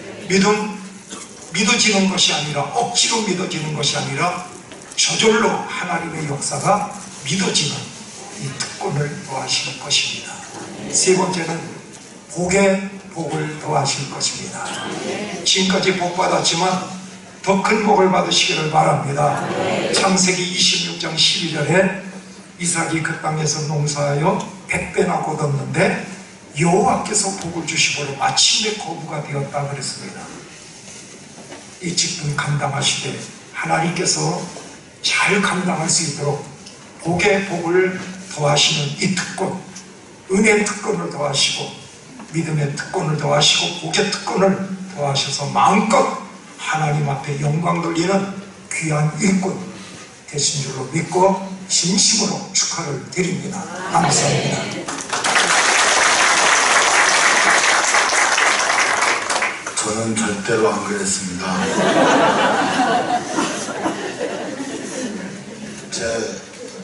믿어지는 것이 아니라 억지로 믿어지는 것이 아니라 저절로 하나님의 역사가 믿어지는 이 특권을 더하실 것입니다. 세 번째는 복에 복을 더하실 것입니다. 지금까지 복 받았지만 더 큰 복을 받으시기를 바랍니다. 창세기 26장 12절에 이삭이 그 땅에서 농사하여 100배나 거뒀는데 여호와께서 복을 주시고 마침내 거부가 되었다 그랬습니다. 이 직분 감당하시되 하나님께서 잘 감당할 수 있도록 복에 복을 더하시는 이 특권, 은혜의 특권을 더하시고 믿음의 특권을 더하시고 복의 특권을 더하셔서 마음껏 하나님 앞에 영광 돌리는 귀한 일꾼 되신 줄로 믿고 진심으로 축하를 드립니다. 감사합니다. 저는 절대로 안 그랬습니다. 제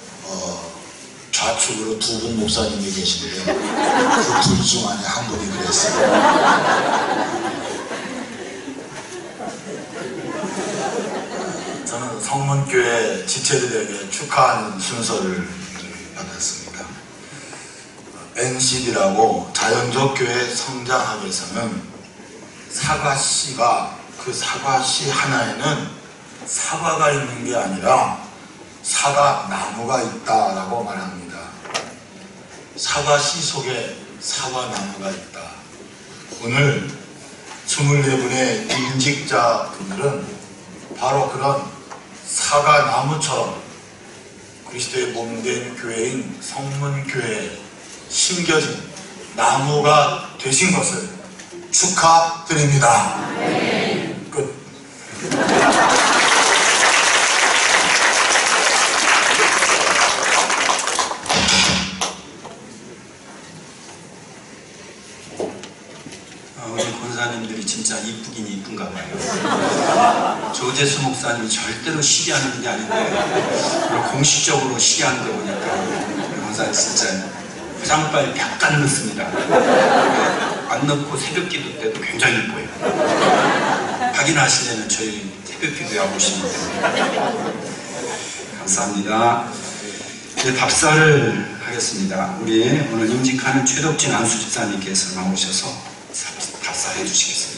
좌측으로 두 분 목사님이 계신데 그 둘 중 안에 한 분이 그랬어요. 저는 성문교회 지체들에게 축하하는 순서를 받았습니다. NCD라고 자연적 교회 성장학에서는 사과씨가 그 사과씨 하나에는 사과가 있는 게 아니라 사과나무가 있다라고 말합니다. 사과씨 속에 사과나무가 있다. 오늘 24분의 임직자분들은 바로 그런 사과나무처럼 그리스도의 몸된 교회인 성문교회에 심겨진 나무가 되신 것을 축하드립니다. 끝. 우리 권사님들이 진짜 이쁘긴 이쁜가 봐요. 조재수 목사님이 절대로 시기하는 게 아닌데 공식적으로 시기하는 거 보니까 권사님 진짜 화장빨 약간 넣습니다. 안 넣고 새벽기도 때도 굉장히 이뻐요. 확인하시려면 저희 새벽기도에 와보시면 감사합니다. 이제 답사를 하겠습니다. 우리 오늘 임직하는 최덕진 안수집사님께서 나오셔서 답사해 주시겠습니다.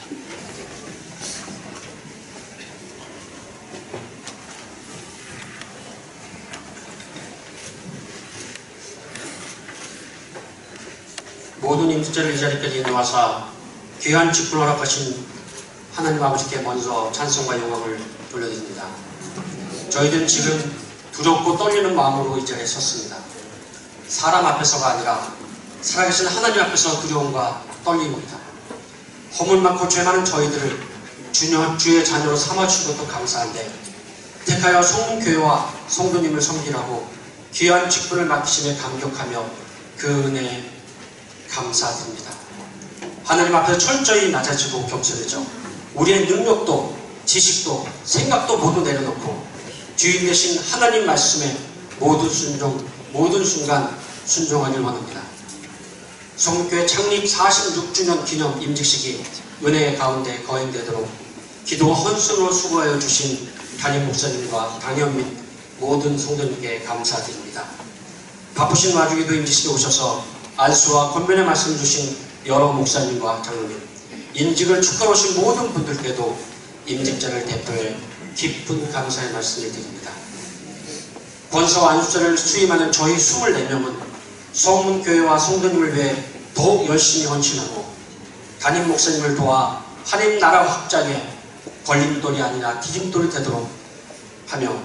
모든 임직자를 이 자리까지 인도하사 귀한 직분을 허락하신 하나님 아버지께 먼저 찬송과 영광을 돌려드립니다. 저희들은 지금 두렵고 떨리는 마음으로 이 자리에 섰습니다. 사람 앞에서가 아니라 살아계신 하나님 앞에서 두려움과 떨림입니다. 허물 많고 죄 많은 저희들을 주의 자녀로 삼아주신 것도 감사한데 택하여 성문교회와 성도님을 섬기라고 귀한 직분을 맡기심에 감격하며 그 은혜에 감사드립니다. 하나님 앞에서 철저히 낮아지고 겸손해져 우리의 능력도 지식도 생각도 모두 내려놓고 주인 되신 하나님 말씀에 모든 순간 순종하길 원합니다. 성문교회 창립 46주년 기념 임직식이 은혜의 가운데 거행되도록 기도와 헌신으로 수고하여 주신 담임 목사님과 당연 및 모든 성도님께 감사드립니다. 바쁘신 와중에도 임직식에 오셔서 안수와 권면의 말씀을 주신 여러 목사님과 장로님, 임직을 축하로 오신 모든 분들께도 임직자를 대표해 깊은 감사의 말씀을 드립니다. 권사와 안수자를 수임하는 저희 24명은 성문교회와 성도님을 위해 더욱 열심히 헌신하고 담임 목사님을 도와 하나님 나라 확장에 걸림돌이 아니라 디딤돌이 되도록 하며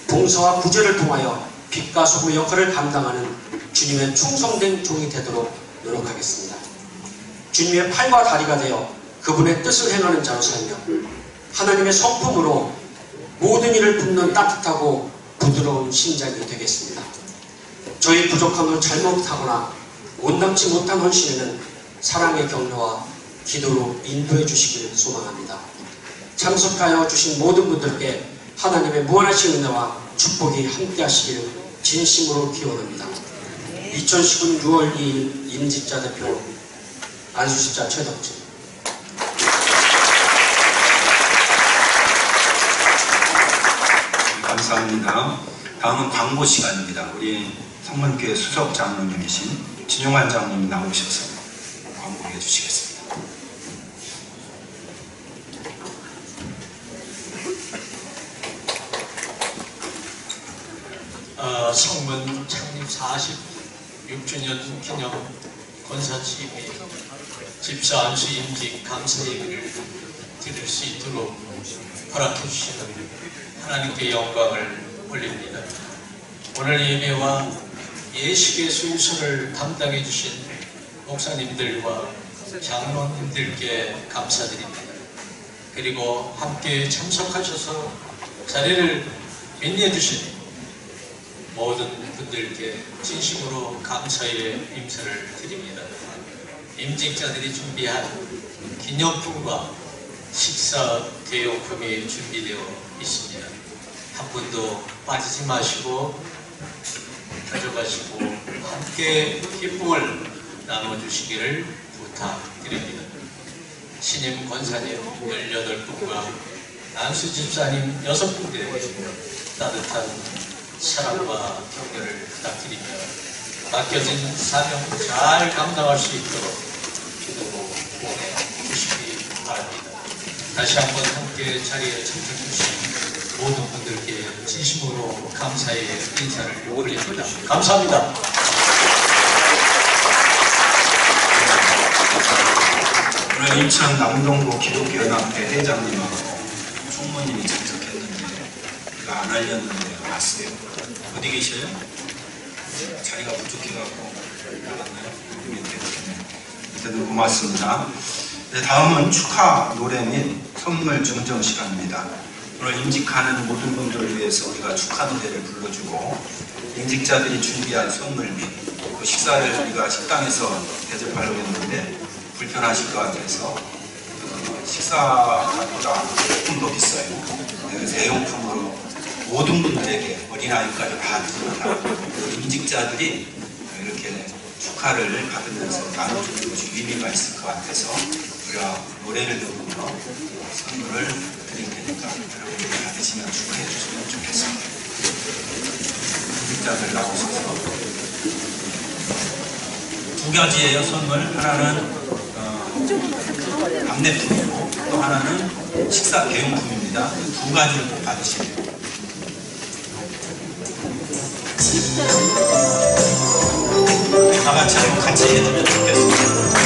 봉사와 구제를 통하여 빛과 소금의 역할을 감당하는 주님의 충성된 종이 되도록 노력하겠습니다. 주님의 팔과 다리가 되어 그분의 뜻을 행하는 자로 살며 하나님의 성품으로 모든 일을 품는 따뜻하고 부드러운 심장이 되겠습니다. 저희 부족함을 잘못하거나 온당치 못한 헌신에는 사랑의 격려와 기도로 인도해 주시기를 소망합니다. 참석하여 주신 모든 분들께 하나님의 무한하신 은혜와 축복이 함께 하시기를 진심으로 기원합니다. 2019년 6월 2일 임직자 대표 안수십자 최덕진. 감사합니다. 다음은 광고 시간입니다. 우리 성문교회 수석 장로님이신 진용환 장로님이 나오셔서 광고해 주시겠습니다. 성문 창립 46주년 기념 권사치의 집사 안수 임직 감사 예배를 드릴 수 있도록 허락해 주시는 하나님께 영광을 올립니다. 오늘 예배와 예식의 순서를 담당해 주신 목사님들과 장로님들께 감사드립니다. 그리고 함께 참석하셔서 자리를 빛내 주신 모든 분들께 진심으로 감사의 인사를 드립니다. 임직자들이 준비한 기념품과 식사 대용품이 준비되어 있습니다. 한 분도 빠지지 마시고 가져가시고 함께 기쁨을 나눠주시기를 부탁드립니다. 신임 권사님 18분과 안수 집사님 6분께 따뜻한 사랑과 격려를 부탁드리며 맡겨진 사명 잘 감당할 수 있도록 기도로 보내 주시기 바랍니다. 다시 한번 함께 자리에 참석해 주신 모든 분들께 진심으로 감사의 인사를 올립니다. 감사합니다. 오늘 인천 남동구 기독교연합회 회장님하고 총무님이 참석했는데 제가 안 알렸는데 왔어요. 어디 계셔요? 자리가 부족해갖고 나갔나요? 어쨌든 고맙습니다. 네, 다음은 축하 노래 및 선물 증정 시간입니다. 오늘 임직하는 모든 분들을 위해서 우리가 축하 노래를 불러주고 임직자들이 준비한 선물 및 그 식사를 우리가 식당에서 대접하려고 했는데 불편하실 것 같아서 식사보다 조금 더 비싸요. 그래서 애용품으로 모든 분들에게 어린아이까지 다 드립니다. 임직자들이 이렇게 축하를 받으면서 나눠주는 것이 의미가 있을 것 같아서 우리가 노래를 듣고요 선물을 드릴 테니까 여러분들이 받으시면 축하해 주시면 좋겠습니다. 임직자들 나오셔서 두 가지예요. 선물 하나는 답례품이고 또 하나는 식사 대용품입니다. 두 가지를 꼭 받으시면 돼요. 다 같이 한번 같이 해주면 좋겠습니다.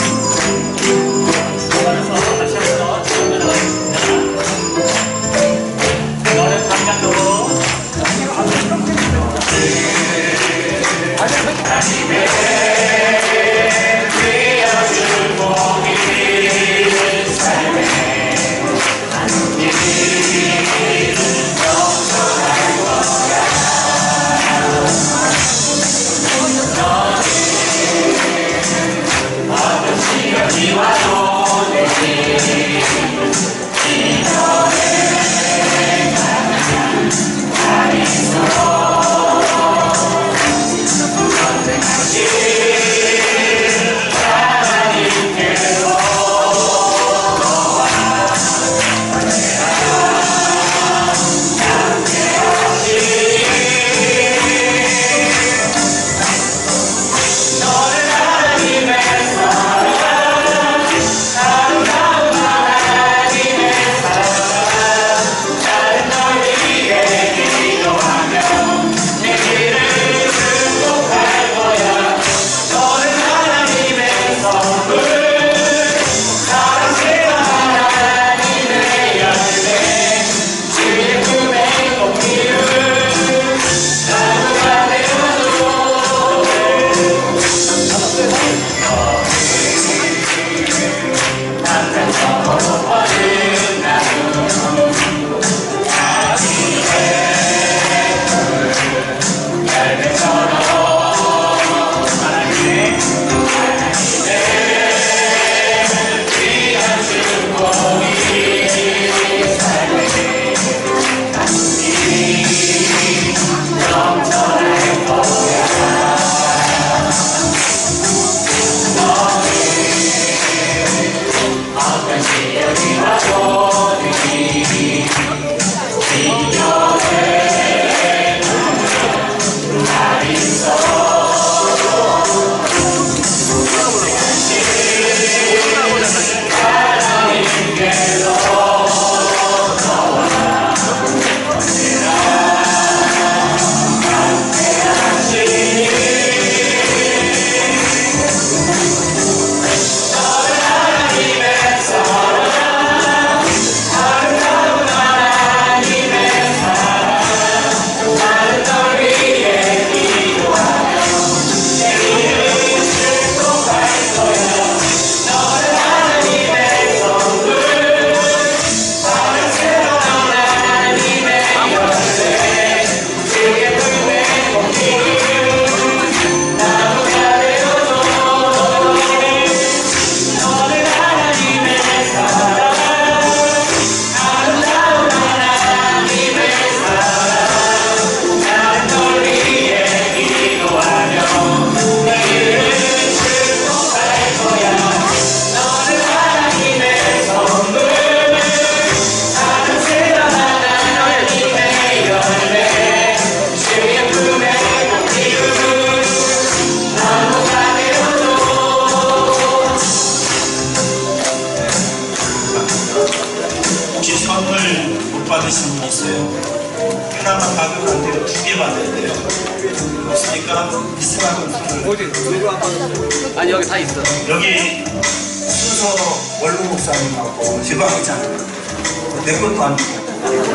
어디? 아니 여기 다 있어. 여기 순서 원로 목사님하고 지방이잖아요. 내 것도 안 주고.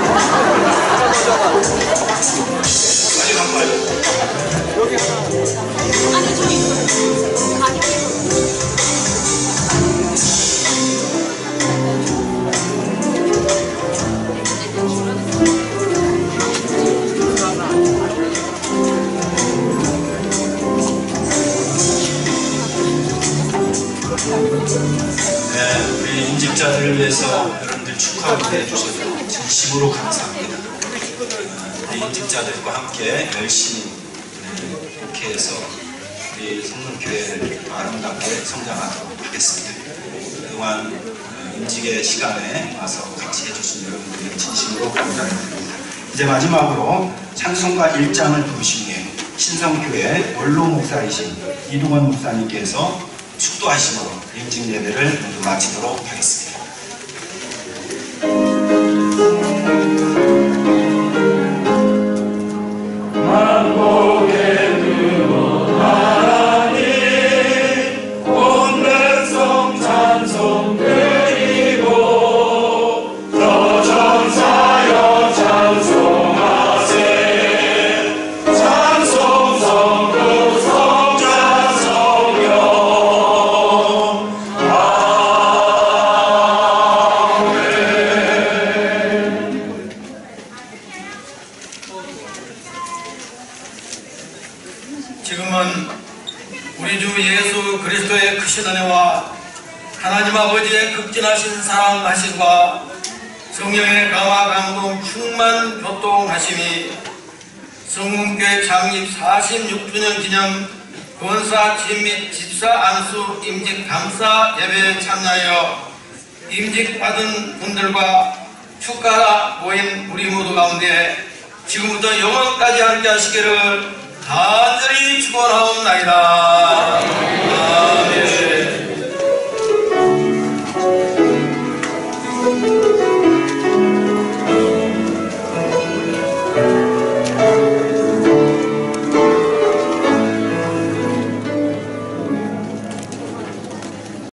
빨리 갖고 와요. 여기 하나. 아니 저기 가격. 네, 우리 임직자들을 위해서 여러분들 축하하고 해주셔서 진심으로 감사합니다. 우리 임직자들과 함께 열심히 이렇게 해서 우리 성문교회를 아름답게 성장하도록 하겠습니다. 그동안 임직의 시간에 와서 같이 해주신 여러분들께 진심으로 감사드립니다. 이제 마지막으로 찬송가 1장을 부르신 후에 신성교회 원로 목사이신 이동원 목사님께서 축도하심으로 임직 예배를 모두 마치도록 하겠습니다. 지금은 우리 주 예수 그리스도의 크신 은혜와 하나님 아버지의 극진하신 사랑하심과 성령의 감화 감동 충만 교통하심이 성문교회 창립 46주년 기념 권사 집 및 집사 안수 임직 감사 예배에 참여하여 임직받은 분들과 축가 모인 우리 모두 가운데 지금부터 영원까지 함께 하시기를 간절히 축원하옵나이다. 아멘.